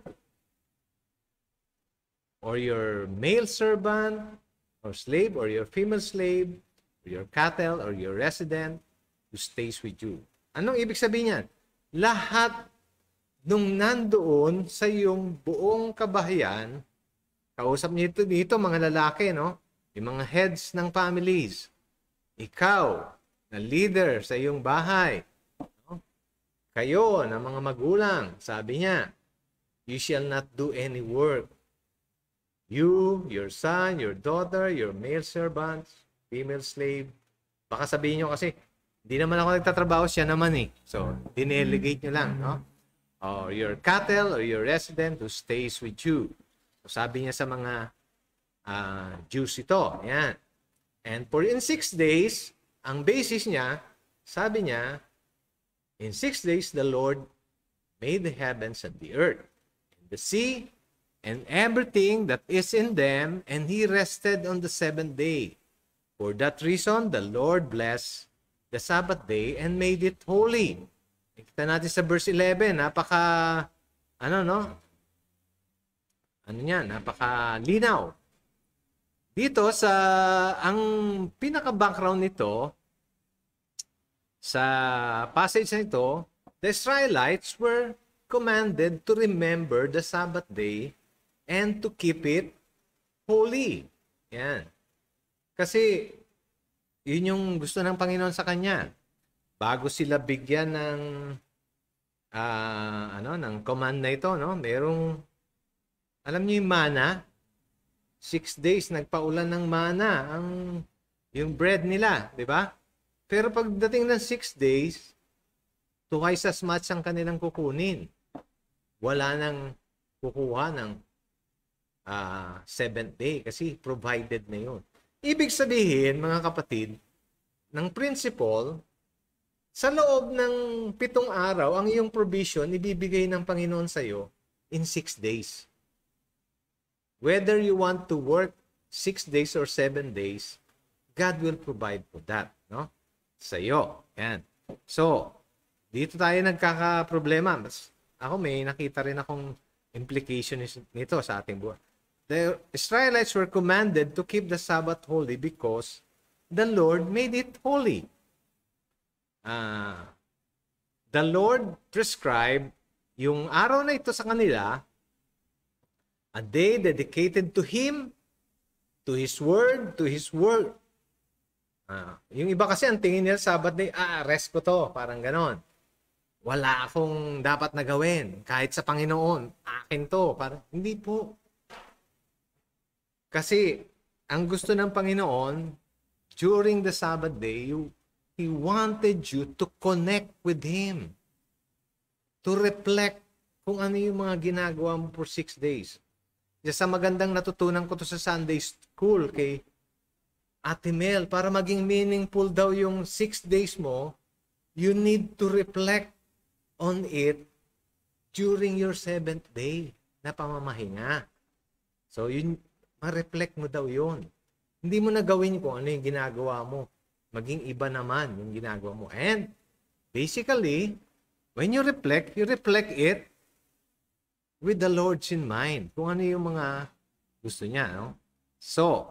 or your male servant or slave or your female slave or your cattle or your resident who stays with you. Anong ibig sabihin niyan? Lahat nung nandoon sa iyong buong kabahayan, kausap niyo dito mga lalaki, no? Yung mga heads ng families. Ikaw, na leader sa iyong bahay. No? Kayo, na mga magulang, sabi niya, you shall not do any work. You, your son, your daughter, your male servants, female slave. Baka sabihin nyo kasi, hindi naman ako nagtatrabaho, siya naman eh. So, dinelegate nyo lang, no? Or your cattle or your resident who stays with you. So, sabi niya sa mga Jews ito. Yan. And for in 6 days, ang basis niya, sabi niya, in 6 days the Lord made the heavens and the earth, and the sea, and everything that is in them, and He rested on the 7th day. For that reason, the Lord blessed the Sabbath day and made it holy. Kita natin sa verse 11, napaka linaw. Dito sa ang pinaka-background nito sa passage nito, the Israelites were commanded to remember the Sabbath day and to keep it holy. Yan. Kasi yun yung gusto ng Panginoon sa kanya. Bago sila bigyan ng ng command na ito, no? Merong alam niyo yung mana, 6 days nagpaulan ng mana yung bread nila, di ba? Pero pagdating ng 6 days, twice as much ang kanilang kukunin. Wala nang kukuha ng 7th day kasi provided na yun. Ibig sabihin, mga kapatid, ng principle, sa loob ng 7 araw, ang iyong provision ibibigay ng Panginoon sa iyo in 6 days. Whether you want to work 6 days or 7 days, God will provide for that, no? Sa iyo. Yan. So, dito tayo nagkakaproblema. Ako may nakita rin akong implication nito sa ating buhay. The Israelites were commanded to keep the Sabbath holy because the Lord made it holy. The Lord prescribed yung araw na ito sa kanila, a day dedicated to Him, to His Word, to His work. Yung iba kasi ang tingin nila Sabbath day, rest ko to, parang ganon. Wala akong dapat na gawin, kahit sa Panginoon, akin to. Parang, hindi po. Kasi, ang gusto ng Panginoon, during the Sabbath day, He wanted you to connect with Him. To reflect kung ano yung mga ginagawa mo for 6 days. Sa magandang natutunan ko to sa Sunday School kay Ate Mel, para maging meaningful daw yung 6 days mo, you need to reflect on it during your 7th day na pamamahinga. So, yun, ma-reflect mo daw yun. Hindi mo na gawin kung ano yung ginagawa mo. Maging iba naman yung ginagawa mo. And, basically, when you reflect it with the Lord's in mind. Kung ano yung mga gusto niya, no? So,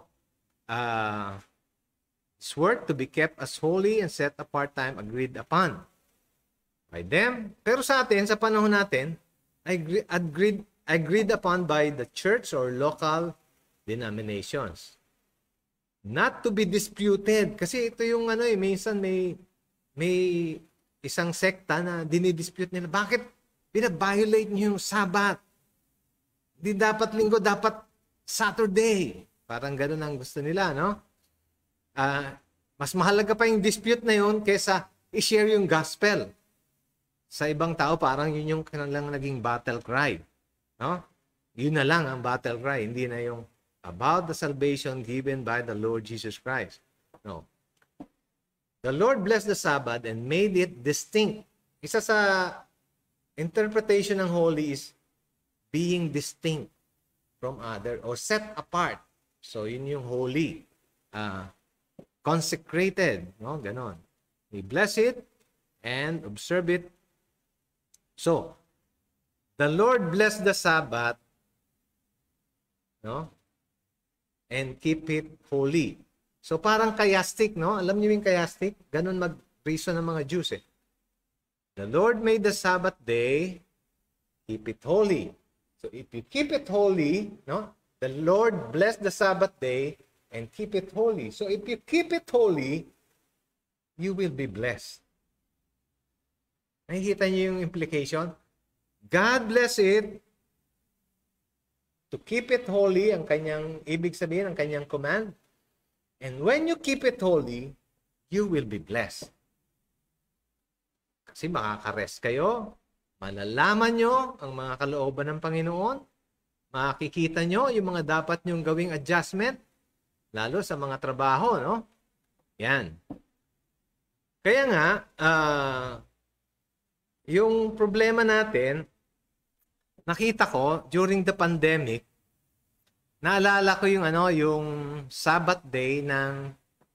it's worth to be kept as holy and set apart time agreed upon by them. Pero sa atin, sa panahon natin, agreed upon by the church or local denominations. Not to be disputed. Kasi ito yung minsan may isang sekta na dinidispute nila. Bakit binabiolate niyo yung Sabbath? Di dapat linggo, dapat Saturday. Parang gano'n ang gusto nila, no? Mas mahalaga pa yung dispute na yun kesa i-share yung gospel. Sa ibang tao, parang yun yung kanilang naging battle cry. No? Yun na lang ang battle cry. Hindi na yung about the salvation given by the Lord Jesus Christ. No. The Lord blessed the Sabbath and made it distinct. Isa sa interpretation ng holy is being distinct from other or set apart. So, yun yung holy. Consecrated. No? Ganon. We bless it and observe it. So, the Lord blessed the Sabbath, no? And keep it holy. So, parang kayastik, no? Alam niyo yung kayastik? Ganon mag-reason ng mga Jews, eh. The Lord made the Sabbath day, keep it holy. So, if you keep it holy, no? The Lord bless the Sabbath day and keep it holy. So, if you keep it holy, you will be blessed. Nakikita niyo yung implication? God bless it to keep it holy, ang kanyang ibig sabihin, ang kanyang command. And when you keep it holy, you will be blessed. Kasi makaka-rest kayo, malalaman nyo ang mga kalooban ng Panginoon, makikita nyo yung mga dapat nyong gawing adjustment, lalo sa mga trabaho, no? Yan. Kaya nga, yung problema natin, nakita ko during the pandemic, naalala ko yung yung Sabbath day ng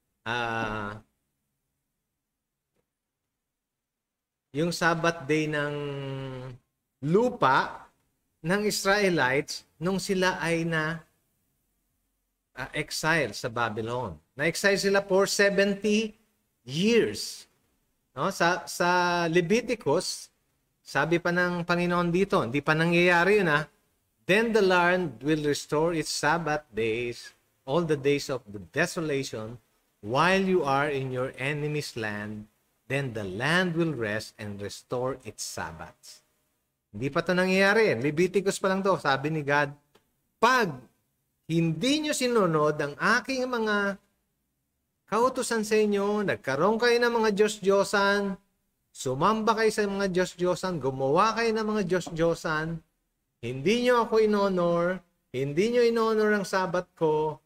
yung Sabbath day ng lupa ng Israelites nung sila ay na exile sa Babylon. Na-exile sila for 70 years. No? Sa Leviticus, sabi pa ng Panginoon dito, hindi pa nangyayari yun, Then the land will restore its Sabbath days, all the days of the desolation, while you are in your enemy's land, then the land will rest and restore its Sabbaths. Hindi pa ito nangyayari. Leviticus pa lang to. Sabi ni God, pag hindi nyo sinunod ang aking mga kautusan sa inyo, nagkaroon kayo ng mga Diyos-Diyosan, sumamba kayo sa mga Diyos-Diyosan, gumawa kayo ng mga Diyos-Diyosan, hindi nyo ako in-honor, hindi nyo in-honor ang Sabbath ko,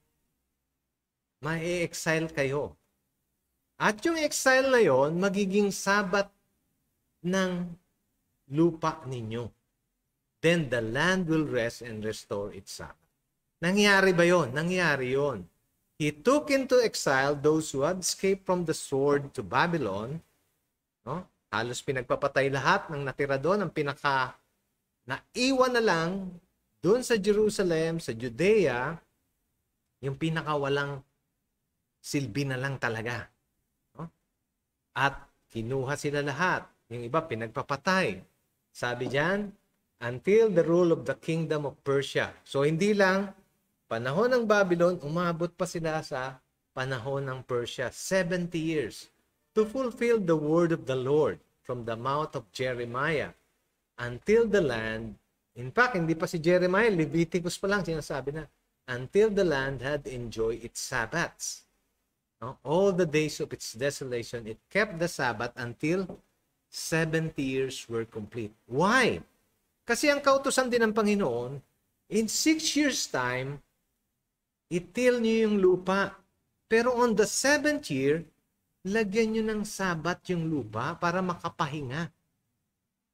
ma-exile kayo. At yung exile na yon, magiging Sabbath ng lupa ninyo. Then the land will rest and restore its Sabbath. Nangyari ba yon? Nangyari yon. He took into exile those who had escaped from the sword to Babylon. No? Halos pinagpapatay lahat ng natira doon. Ang naiwan na lang doon sa Jerusalem, sa Judea, yung pinakawalang silbi na lang talaga. No? At kinuha sila lahat. Yung iba pinagpapatay. Sabi diyan, until the rule of the kingdom of Persia. So hindi lang panahon ng Babylon, umabot pa sila sa panahon ng Persia, 70 years, to fulfill the word of the Lord from the mouth of Jeremiah, until the land, in fact, hindi pa si Jeremiah, Leviticus pa lang sinasabi na, until the land had enjoyed its Sabbaths. No? All the days of its desolation, it kept the Sabbath until 70 years were complete. Why? Kasi ang kautusan din ng Panginoon, in 6 years' time, itil niyo yung lupa. Pero on the 7th year, lagyan niyo ng Sabat yung lupa para makapahinga.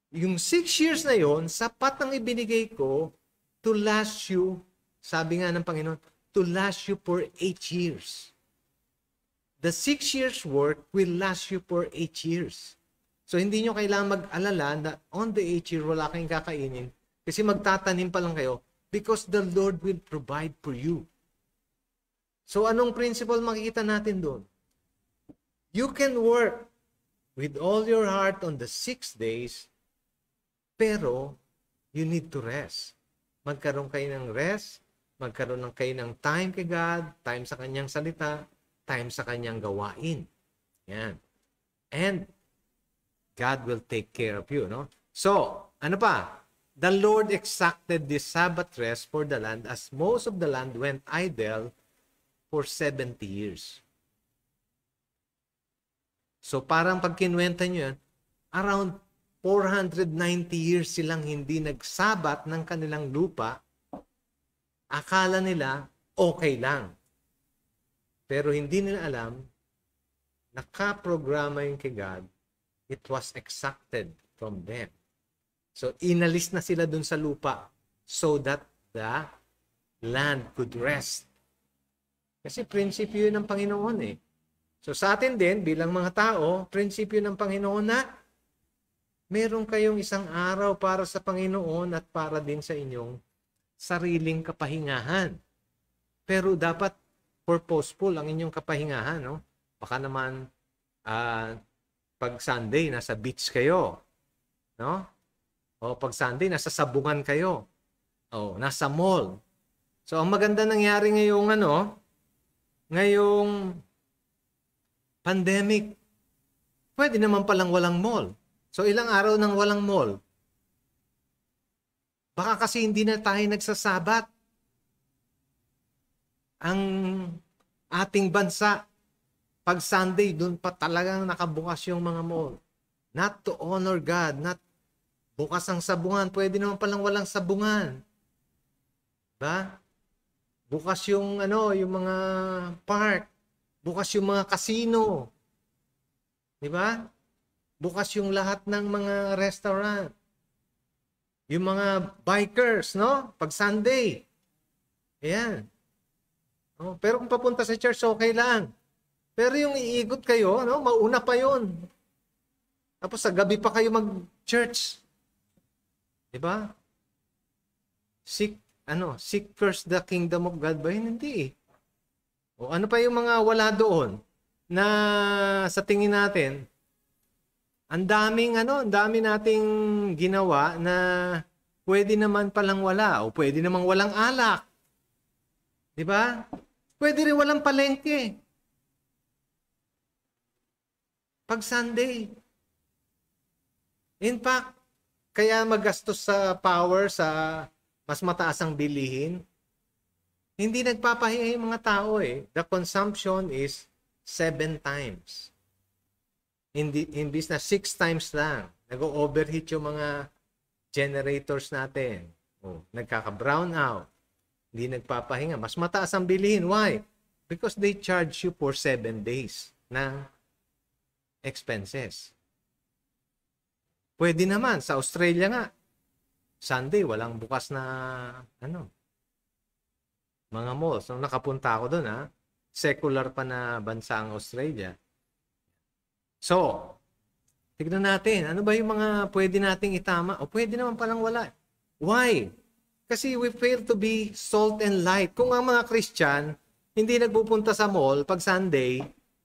yung 6 years na yon, sapat ang ibinigay ko to last you, sabi nga ng Panginoon, to last you for 8 years. The 6 years work will last you for 8 years. So, hindi nyo kailangan mag-alala na on the 8th year, wala kayong kakainin. Kasi magtatanim pa lang kayo because the Lord will provide for you. So, anong principle makikita natin doon? You can work with all your heart on the 6 days, pero you need to rest. Magkaroon kayo ng rest, magkaroon kayo ng time kay God, time sa kanyang salita, time sa kanyang gawain. Yan. And God will take care of you, no? So, ano pa? The Lord exacted this Sabbath rest for the land as most of the land went idle for 70 years. So, parang pag kinuwenta nyo yan, around 490 years silang hindi nagsabat ng kanilang lupa. Akala nila okay lang. Pero hindi nila alam, nakaprograma yung kay God, it was exacted from them. So, inalis na sila dun sa lupa so that the land could rest. Kasi prinsipyo yun ng Panginoon eh. So, sa atin din, bilang mga tao, prinsipyo ng Panginoon na meron kayong isang araw para sa Panginoon at para din sa inyong sariling kapahingahan. Pero dapat purposeful ang inyong kapahingahan, no? Baka naman pag Sunday nasa beach kayo, no? O pag Sunday nasa sabungan kayo. O nasa mall. So ang maganda nangyari ngayong pandemic, pwede naman palang walang mall. So ilang araw nang walang mall? Baka kasi hindi na tayo nagsasabat. Ang ating bansa, pag Sunday, doon pa talagang nakabukas yung mga mall. Not to honor God, not bukas ang sabungan. Pwede naman palang walang sabungan. Ba? Bukas yung yung mga park. Bukas yung mga casino. Di ba? Bukas yung lahat ng mga restaurant. Yung mga bikers, no? Pag Sunday. Ayan. Oh, pero kung papunta sa church, okay lang. Pero yung iikot kayo, no? Mauna pa yon. Tapos sa gabi pa kayo mag-church. Di ba? Seek first the kingdom of God ba yun? Hindi eh. O ano pa yung mga wala doon na sa tingin natin, ang dami nating ginawa na pwede naman palang wala o pwede namang walang alak. Di ba? Pwede rin walang palengke. Pag Sunday. In fact, kaya magastos sa power sa mas mataas ang bilihin, hindi nagpapahinga yung mga tao eh. The consumption is 7 times. Imbis na 6 times lang. Nag-overheat yung mga generators natin. Nagkaka-brown out. Hindi nagpapahinga. Mas mataas ang bilihin. Why? Because they charge you for 7 days ng expenses. Pwede naman. Sa Australia nga, Sunday, walang bukas na mga malls. So, nakapunta ako doon, ha? Secular pa na bansa ang Australia. So, tignan natin, ano ba yung mga pwede nating itama? O pwede naman palang wala. Why? Kasi we fail to be salt and light. Kung ang mga Christian hindi nagpupunta sa mall pag Sunday,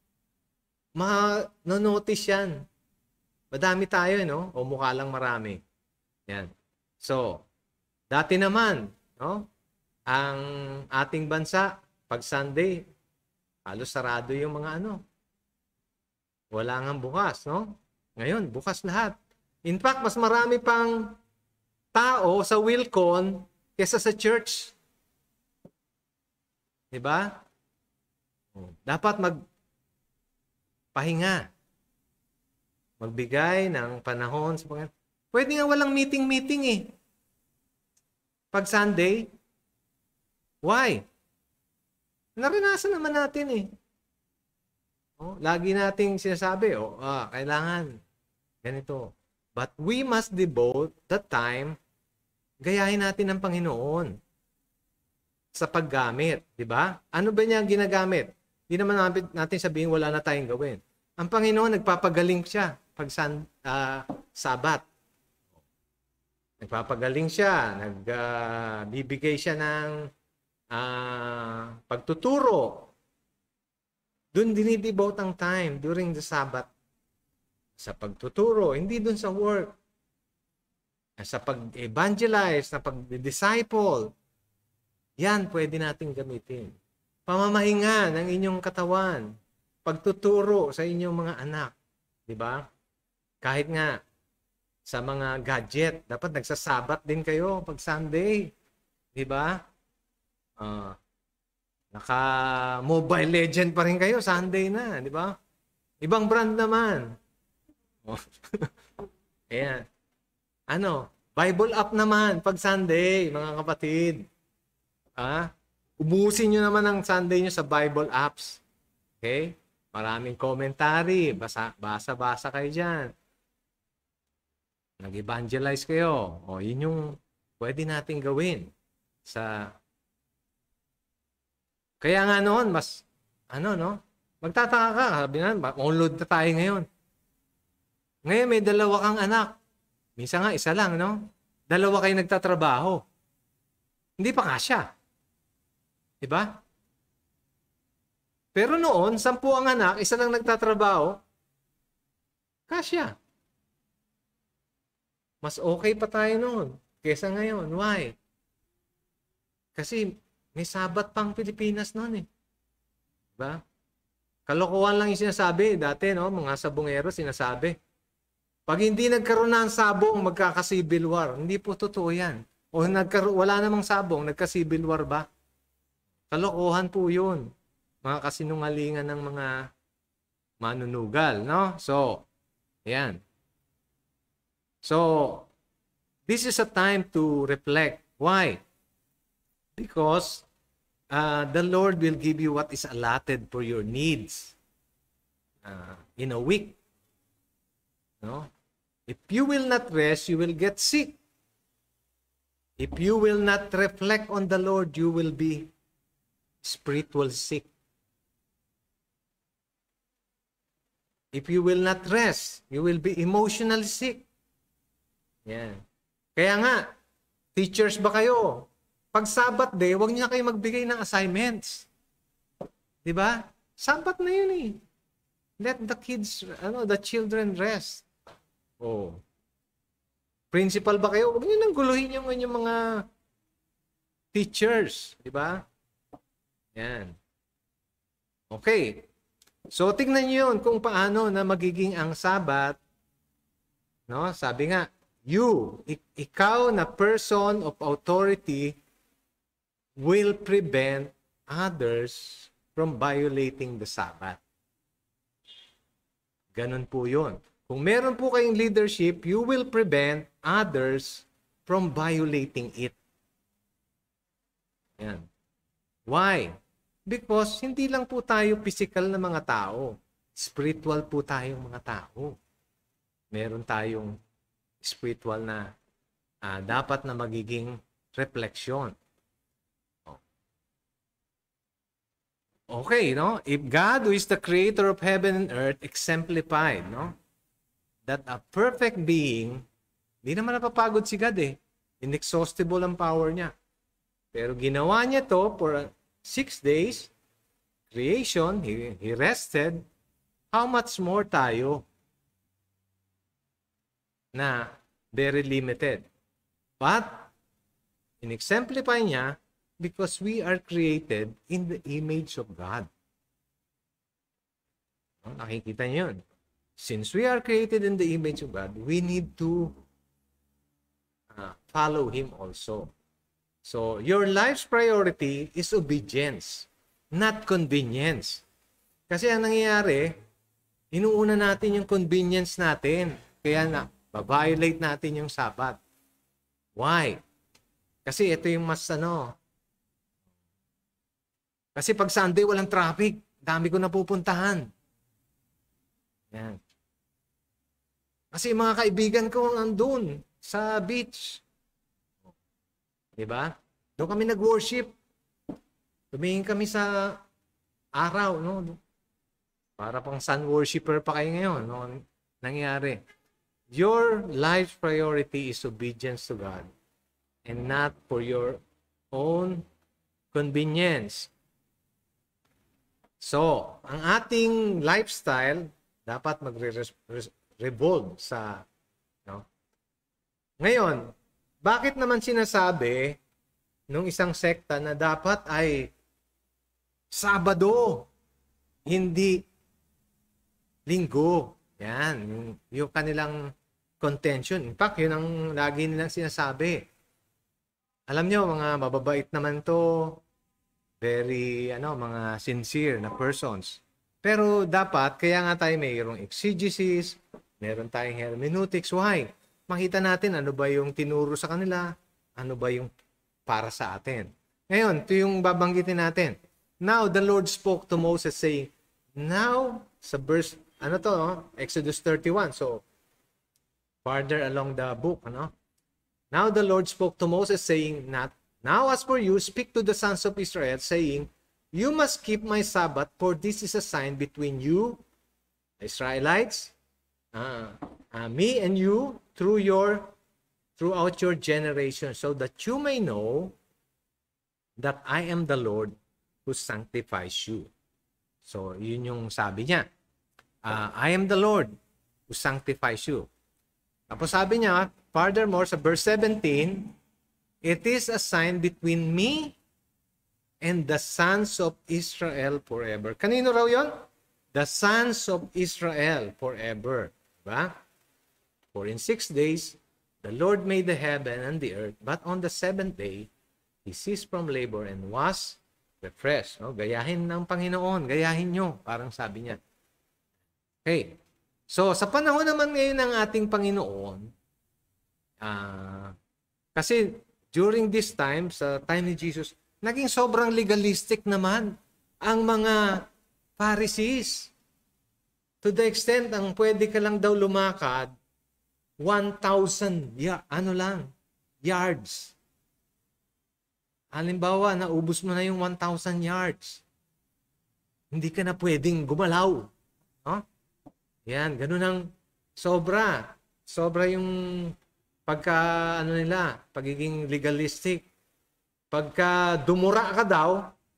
ma-notice yan. Madami tayo, no? O mukha lang marami. Yan. So, dati naman, no? Ang ating bansa, pag Sunday, halos sarado yung mga wala nga bukas, no? Ngayon, bukas lahat. In fact, mas marami pang tao sa Wilcon kesa sa church. Diba? Dapat magpahinga. Magbigay ng panahon sa Panginoon. Pwede nga walang meeting eh. Pag Sunday, why? Naranasan naman natin eh. Lagi nating sinasabi, kailangan ganito. But we must devote the time, gayahin natin ng Panginoon sa paggamit, di ba? Ano ba niya ginagamit? Hindi naman natin sabihin wala na tayong gawin. Ang Panginoon, nagpapagaling siya pag Sabat. Nagpapagaling siya, nagbibigay siya ng pagtuturo. Doon dinidevote ang time during the Sabbath. Sa pagtuturo, hindi doon sa work. Sa pag-evangelize, sa pag-disciple. Yan, pwede natin gamitin. Pamamahinga ng inyong katawan. Pagtuturo sa inyong mga anak. Diba? Kahit nga sa mga gadget, dapat nagsasabat din kayo pag Sunday. Diba? Naka-Mobile Legend pa rin kayo, Sunday na. Diba? Ibang brand naman. Ayan. Bible app naman pag Sunday, mga kapatid. Ubusin nyo naman ang Sunday nyo sa Bible apps. Okay? Maraming commentary. Basa-basa kayo dyan. Nag-evangelize kayo. Yun yung pwede natin gawin. Kaya nga noon, magtataka ka. Sabi na, onload na tayo ngayon. Ngayon may 2 kang anak. Minsan nga, 1 lang, no? 2 kayo nagtatrabaho. Hindi pa kasya. Diba? Pero noon, 10 ang anak, 1 lang nagtatrabaho, kasya. Mas okay pa tayo noon kesa ngayon. Why? Kasi may Sabat pang Pilipinas noon eh. Diba? Kalokohan lang yung sinasabi. Dati, no, mga sabongero sinasabi. Pag hindi nagkaroon na ng sabong, magkaka-civil war. Hindi po totoo yan. O wala namang sabong, nagka-civil war ba? Kalokohan po yun. Mga kasinungalingan ng mga manunugal, no? So, ayan. So, this is a time to reflect. Why? Because the Lord will give you what is allotted for your needs in a week. No? If you will not rest, you will get sick. If you will not reflect on the Lord, you will be spiritual sick. If you will not rest, you will be emotionally sick. Yan. Kaya nga, teachers ba kayo? Pag Sabbath day, huwag niyo na kayo magbigay ng assignments. Diba? Sabbath na yun eh. Let the children rest. Principal ba kayo? Huwag niyo nang guluhin yung inyong mga teachers. Diba? Yan. Okay. So, tignan niyo yun kung paano na magiging ang Sabbath. No? Sabi nga, ikaw na person of authority will prevent others from violating the Sabbath. Ganun po yun. Kung meron po kayong leadership, you will prevent others from violating it. Yan. Why? Because hindi lang po tayo physical na mga tao. Spiritual po tayong mga tao. Meron tayong spiritual na dapat na magiging reflection. Okay, no? If God, who is the creator of heaven and earth, exemplified, no? That a perfect being, hindi naman napapagod si God eh. Inexhaustible ang power niya. Pero ginawa niya to for 6 days, creation, he rested. How much more tayo na very limited? But, in-exemplify niya because we are created in the image of God. Nakikita niyo yun. Since we are created in the image of God, we need to follow Him also. So, your life's priority is obedience, not convenience. Kasi ang nangyayari, inuuna natin yung convenience natin. Kaya violate natin yung Sabbath. Why? Kasi ito yung mas Kasi pag Sunday walang traffic, dami ko napupuntahan. Yan. Kasi mga kaibigan ko nandun sa beach. Diba? Doon kami nag-worship. Tumingin kami sa araw, no? Para pang sun worshiper pa kayo ngayon, no? Nangyari. Your life priority is obedience to God and not for your own convenience. So, ang ating lifestyle dapat magre-revolve sa, no? Ngayon, bakit naman sinasabi nung isang sekta na dapat ay Sabado, hindi Linggo? Yan, yung kanilang contention. In fact, yun ang lagi nilang sinasabi. Alam nyo, mga mababait naman to, very, mga sincere na persons. Pero dapat, kaya nga tayo mayroong exegesis, meron tayong hermeneutics. Why? Makita natin ano ba yung tinuro sa kanila, ano ba yung para sa atin. Ngayon, ito yung babanggitin natin. Now, the Lord spoke to Moses saying, now, sa verse, Exodus 31. So, farther along the book, Now the Lord spoke to Moses saying, now as for you, speak to the sons of Israel, saying, you must keep my Sabbath, for this is a sign between you, Israelites, me and you, throughout your generation, so that you may know that I am the Lord who sanctifies you. So, yun yung sabi niya. I am the Lord who sanctifies you. Tapos sabi niya, furthermore, sa verse 17, it is a sign between me and the sons of Israel forever. Kanino raw yon? The sons of Israel forever. Diba? For in 6 days, the Lord made the heaven and the earth, but on the 7th day, He ceased from labor and was refreshed. No? Gayahin ng Panginoon. Gayahin nyo. Parang sabi niya. Okay. So, sa panahon naman ngayon ng ating Panginoon, kasi during this time, sa time ni Jesus, naging sobrang legalistic naman ang mga Pharisees. To the extent, ang pwede ka lang daw lumakad, 1,000 yards. Halimbawa, naubos mo na yung 1,000 yards. Hindi ka na pwedeng gumalaw. Huh? Yan, ganun ang sobra. Sobra yung pagiging legalistic. Pagka dumura ka daw,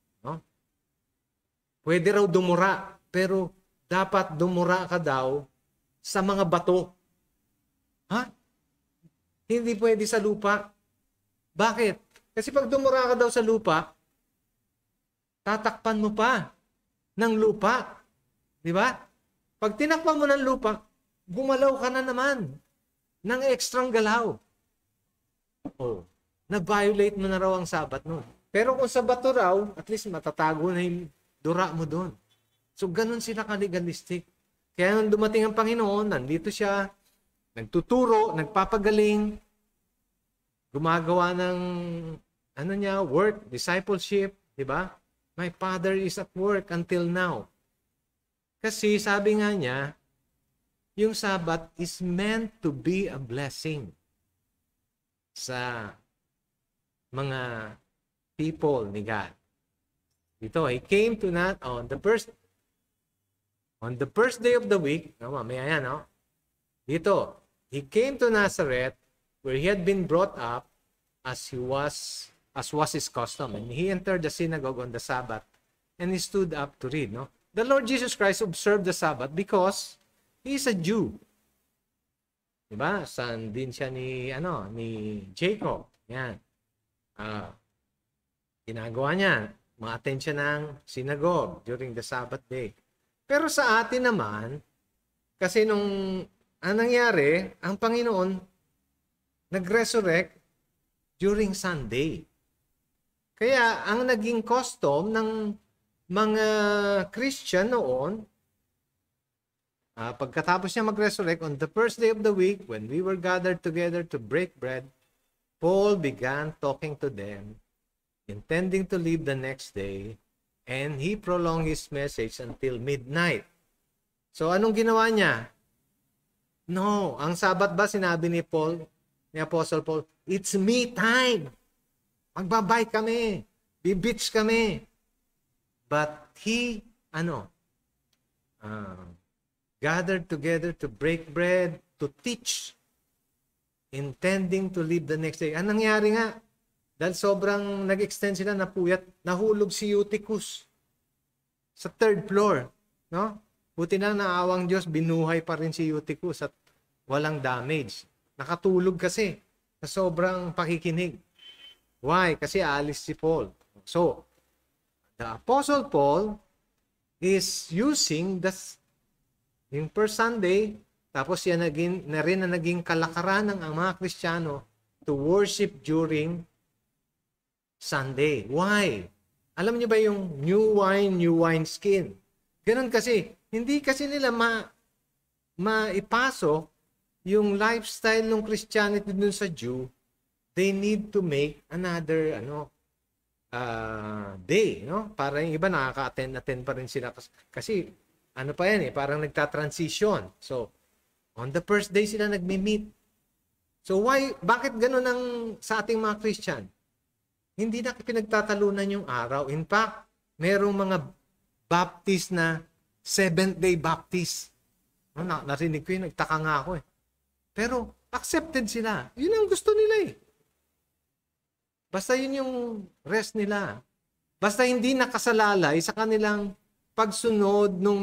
pwede raw dumura, pero dapat dumura ka daw sa mga bato. Ha? Hindi pwede sa lupa. Bakit? Kasi pag dumura ka daw sa lupa, tatakpan mo pa ng lupa. Di ba? Pag tinakpan mo ng lupa, gumalaw ka na naman ng ekstrang galaw. Na-violate mo na raw ang Sabat nun. Pero kung sa bato raw, at least matatago na yung dura mo doon. So, ganun sila ka-legalistic. Kaya nung dumating ang Panginoon, nandito siya, nagtuturo, nagpapagaling, gumagawa ng work, discipleship, di ba? My Father is at work until now. Kasi sabi nga niya, yung Sabat is meant to be a blessing sa mga people ni God. Dito, He came to not on the first day of the week, mamaya yan, dito, He came to Nazareth where He had been brought up as was His custom. And He entered the synagogue on the Sabbath and He stood up to read. The Lord Jesus Christ observed the Sabbath because He is a Jew. Diba? Son din siya ni Jacob. Yan. Ginagawa niya, ma-attend siya ng synagogue during the Sabbath day. Pero sa atin naman, kasi nung nangyari, ang Panginoon nag-resurrect during Sunday. Kaya ang naging custom ng mga Christian noon, pagkatapos niya mag-resurrect on the first day of the week, when we were gathered together to break bread, Paul began talking to them, intending to leave the next day, and he prolonged his message until midnight. So anong ginawa niya? No, ang Sabat ba sinabi ni Apostle Paul, it's me time. Magbabike kami, bibitch kami. But he, gathered together to break bread, to teach, intending to live the next day. Anong nangyari nga? Dahil sobrang nag-extend sila, napuyat, nahulog si Eutychus sa third floor. No? Buti na naawang Diyos, binuhay pa rin si Eutychus at walang damage. Nakatulog kasi sa sobrang pakikinig. Why? Kasi aalis si Paul. So, the Apostle Paul is using yung per Sunday, tapos yan na rin na naging kalakaran ng mga Kristiyano to worship during Sunday. Why? Alam niyo ba yung new wine skin? Ganun kasi. Hindi kasi nila maipasok yung lifestyle ng Christianity dun sa Jew. They need to make another day, no? Para yung iba nakaka-attend pa rin sila kasi pa yan parang nagta-transition. So, on the first day sila nagmi-meet. So bakit gano'n ang sa ating mga Christian? Hindi na pinagtatalunan yung araw. In fact, merong mga Baptist na Seventh-day Baptist. Narinig ko yun, nagtaka nga ako eh. Pero accepted sila. Yun ang gusto nila eh. Basta yun yung rest nila. Basta hindi nakasalalay sa kanilang pagsunod ng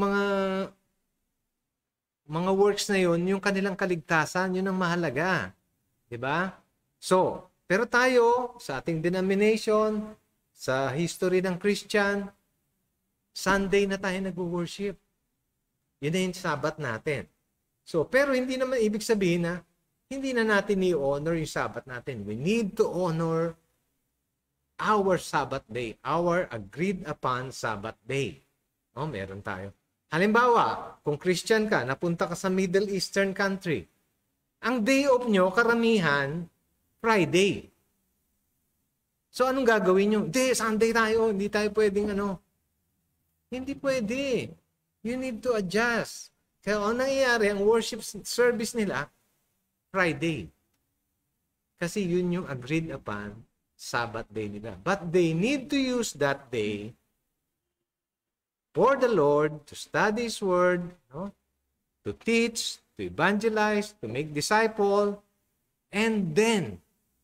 mga works na yun, yung kanilang kaligtasan, yun ang mahalaga. Diba? So, pero tayo, sa ating denomination, sa history ng Christian, Sunday na tayo nag-worship. Yun na yung Sabat natin. So, pero hindi naman ibig sabihin na hindi na natin i-honor yung Sabat natin. We need to honor our Sabbath day, our agreed upon Sabbath day. Meron tayo. Halimbawa, kung Christian ka, napunta ka sa Middle Eastern country, ang day off nyo, karamihan, Friday. So, anong gagawin nyo? Sunday tayo. Hindi tayo pwedeng Hindi pwede. You need to adjust. Kaya ang nangyayari, ang worship service nila, Friday. Kasi yun yung agreed upon Sabbath day nila. But they need to use that day for the Lord to study His Word, to teach, to evangelize, to make disciple, and then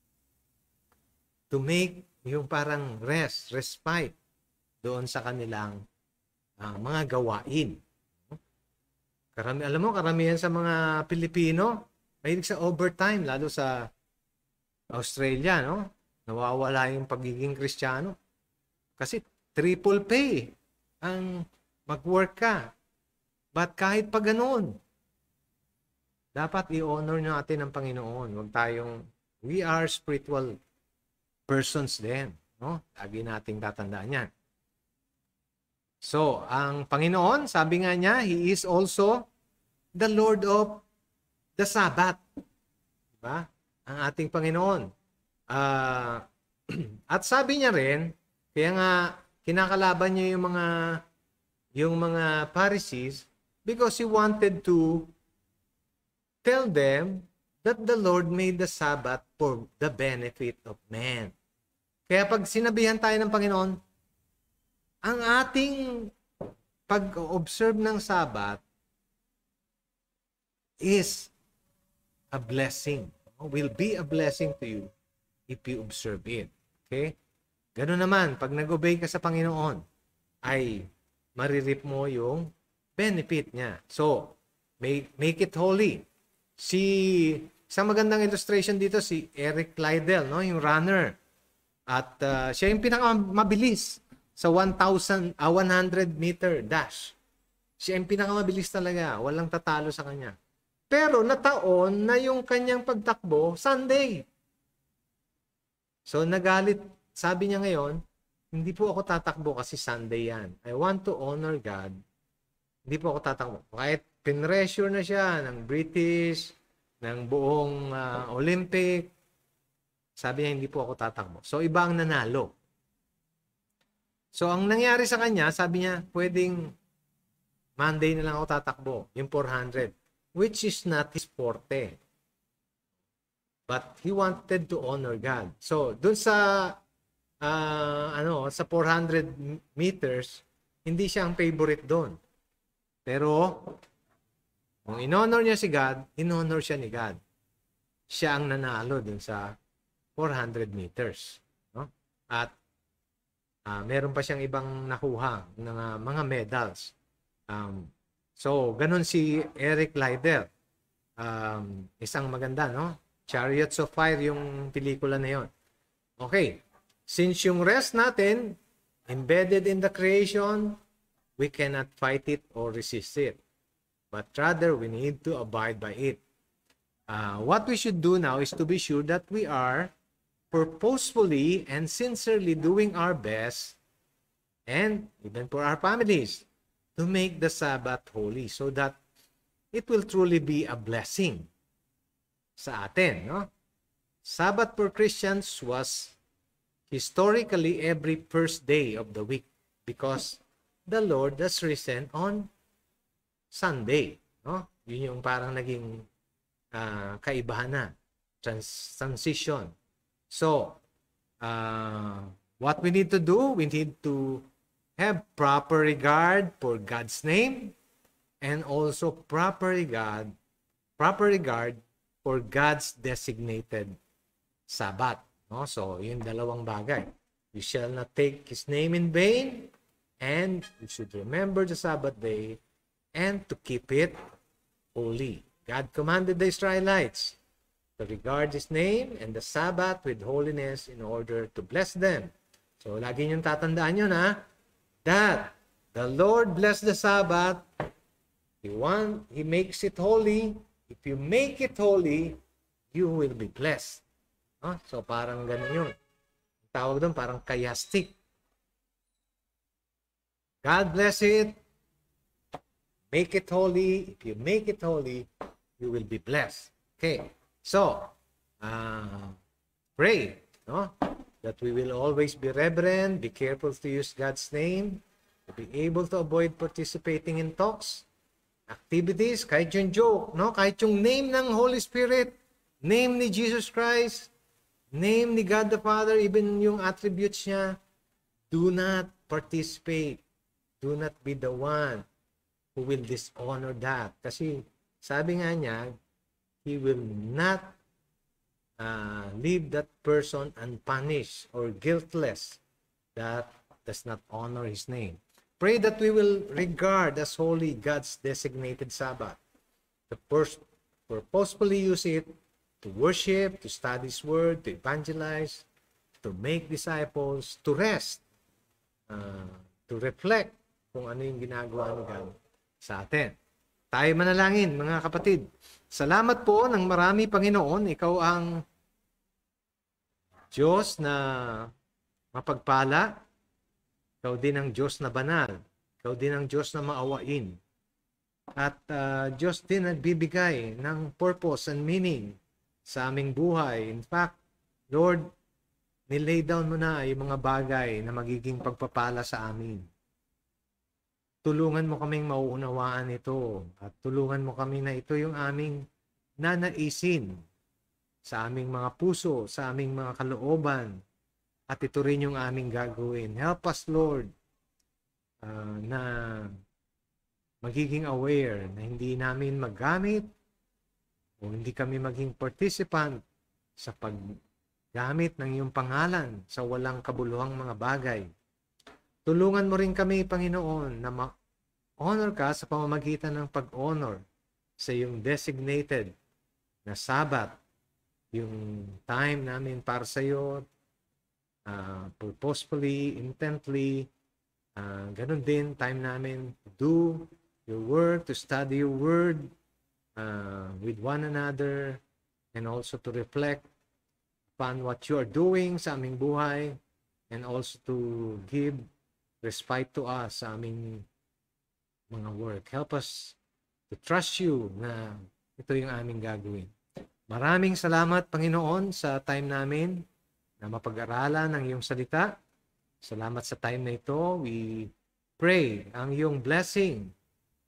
to make yung parang respite doon sa kanilang mga gawain. Alam mo, karamihan sa mga Pilipino, mahilig sa overtime, lalo sa Australia, nawawala yung pagiging Kristiyano. Kasi triple pay ang mag-work ka. But kahit pa ganun, dapat i-honor natin ang Panginoon. We are spiritual persons din. Lagi nating tatandaan yan. So, ang Panginoon, sabi nga niya, He is also the Lord of the Sabbath. Diba? Ang ating Panginoon. At sabi niya rin, kaya nga kinakalaban niya yung mga Pharisees because He wanted to tell them that the Lord made the Sabbath for the benefit of man. Kaya pag sinabihan tayo ng Panginoon, ang ating pag-observe ng Sabbath is a blessing. Will be a blessing to you if you observe it. Okay? Ganun naman, pag nag-obey ka sa Panginoon, ay maririp mo yung benefit niya. So, make it holy. Isang magandang illustration dito, si Eric Liddell, yung runner. At siya yung pinakamabilis sa 100 meter dash. Siya yung pinakamabilis talaga. Walang tatalo sa kanya. Pero nataon na yung kanyang pagtakbo Sunday. So nagalit. Sabi niya ngayon, hindi po ako tatakbo kasi Sunday yan. I want to honor God. Hindi po ako tatakbo. Kahit pinressure na siya ng British, ng buong Olympic, sabi niya, hindi po ako tatakbo. So iba ang nanalo. So, ang nangyari sa kanya, sabi niya, pwedeng Monday na lang ako tatakbo, yung 400. which is not his forte. But he wanted to honor God. So, dun sa sa 400 meters, hindi siya ang favorite doon. Pero, kung in-honor niya si God, in-honor siya ni God. Siya ang nanalo dun sa 400 meters. No? At meron pa siyang ibang nakuha ng mga medals. So, ganun si Eric Lider. Isang maganda, no? Chariots of Fire yung pelikula na yon. Okay. Since yung rest natin, embedded in the creation, we cannot fight it or resist it. But rather, we need to abide by it. What we should do now is to be sure that we are purposefully and sincerely doing our best, and even for our families, to make the Sabbath holy so that it will truly be a blessing sa atin. No? Sabbath for Christians was historically every first day of the week because the Lord has risen on Sunday. No? Yun yung parang naging kaibahan na. Transition. So, what we need to do, we need to have proper regard for God's name and also proper regard for God's designated Sabbath. No? So, yun dalawang bagay. You shall not take His name in vain, and you should remember the Sabbath day and to keep it holy. God commanded the Israelites to regard His name and the Sabbath with holiness in order to bless them. So, lagi niyong tatandaan yun, that the Lord bless the Sabbath. He makes it holy. If you make it holy, you will be blessed. So, parang ganun yun. Tawag doon, parang kayastik. God bless it. Make it holy. If you make it holy, you will be blessed. Okay. So, pray, no? That we will always be reverent, be careful to use God's name, to be able to avoid participating in talks, activities, kahit yung joke, no? Kahit yung name ng Holy Spirit, name ni Jesus Christ, name ni God the Father, even yung attributes niya, do not participate. Do not be the one who will dishonor that. Kasi sabi nga niya, He will not leave that person unpunished or guiltless that does not honor His name. Pray that we will regard as holy God's designated Sabbath. To purposefully use it to worship, to study His Word, to evangelize, to make disciples, to rest, to reflect kung ano yung ginagawa ni God sa atin. Tayo manalangin, mga kapatid. Salamat po ng marami, Panginoon. Ikaw ang Diyos na mapagpala. Ikaw din ang Diyos na banal. Ikaw din ang Diyos na maawain. At Diyos din nagbibigay ng purpose and meaning sa aming buhay. In fact, Lord, nilay down mo na yung mga bagay na magiging pagpapala sa amin. Tulungan mo kaming mauunawaan ito at tulungan mo kami na ito yung aming nanaisin sa aming mga puso, sa aming mga kalooban, at ito rin yung aming gagawin. Help us, Lord, na magiging aware na hindi namin maggamit o hindi kami maging participant sa paggamit ng iyong pangalan sa walang kabuluhang mga bagay. Tulungan mo rin kami, Panginoon, na ma-honor ka sa pamamagitan ng pag-honor sa iyong designated na Sabbath, yung time namin para sa iyo, purposefully, intently, ganun din, time namin to do your work, to study your word, with one another, and also to reflect upon what you are doing sa aming buhay, and also to give respite to us sa aming mga work. Help us to trust you na ito yung aming gagawin. Maraming salamat, Panginoon, sa time namin na mapag-aralan ang iyong salita. Salamat sa time na ito. We pray ang iyong blessing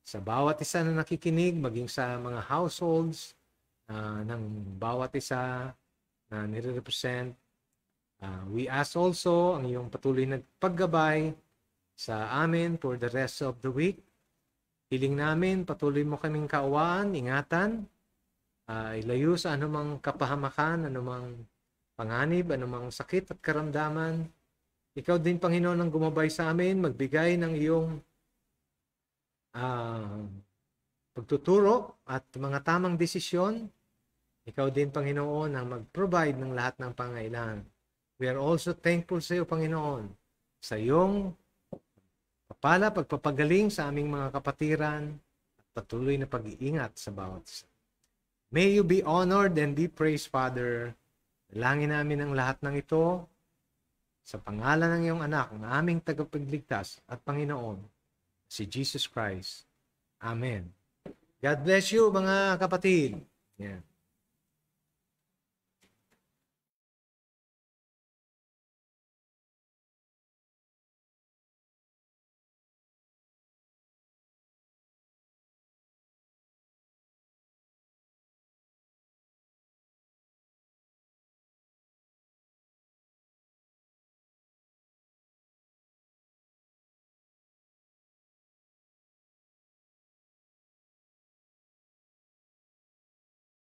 sa bawat isa na nakikinig, maging sa mga households ng bawat isa na nire-represent. We ask also ang iyong patuloy na paggabay sa amin for the rest of the week. Hiling namin, patuloy mo kaming kaawaan, ingatan, ilayo sa anumang kapahamakan, anumang panganib, anumang sakit at karamdaman. Ikaw din, Panginoon, ang gumabay sa amin, magbigay ng iyong pagtuturo at mga tamang desisyon. Ikaw din, Panginoon, ang mag-provide ng lahat ng pangailangan. We are also thankful sa iyo, Panginoon, sa iyong pagpapagaling sa aming mga kapatiran at patuloy na pag-iingat sa bawat isa. May you be honored and be praised, Father. Dalangin namin ang lahat ng ito sa pangalan ng iyong anak, ng aming tagapagligtas at Panginoon, si Jesus Christ. Amen. God bless you, mga kapatid. Yeah.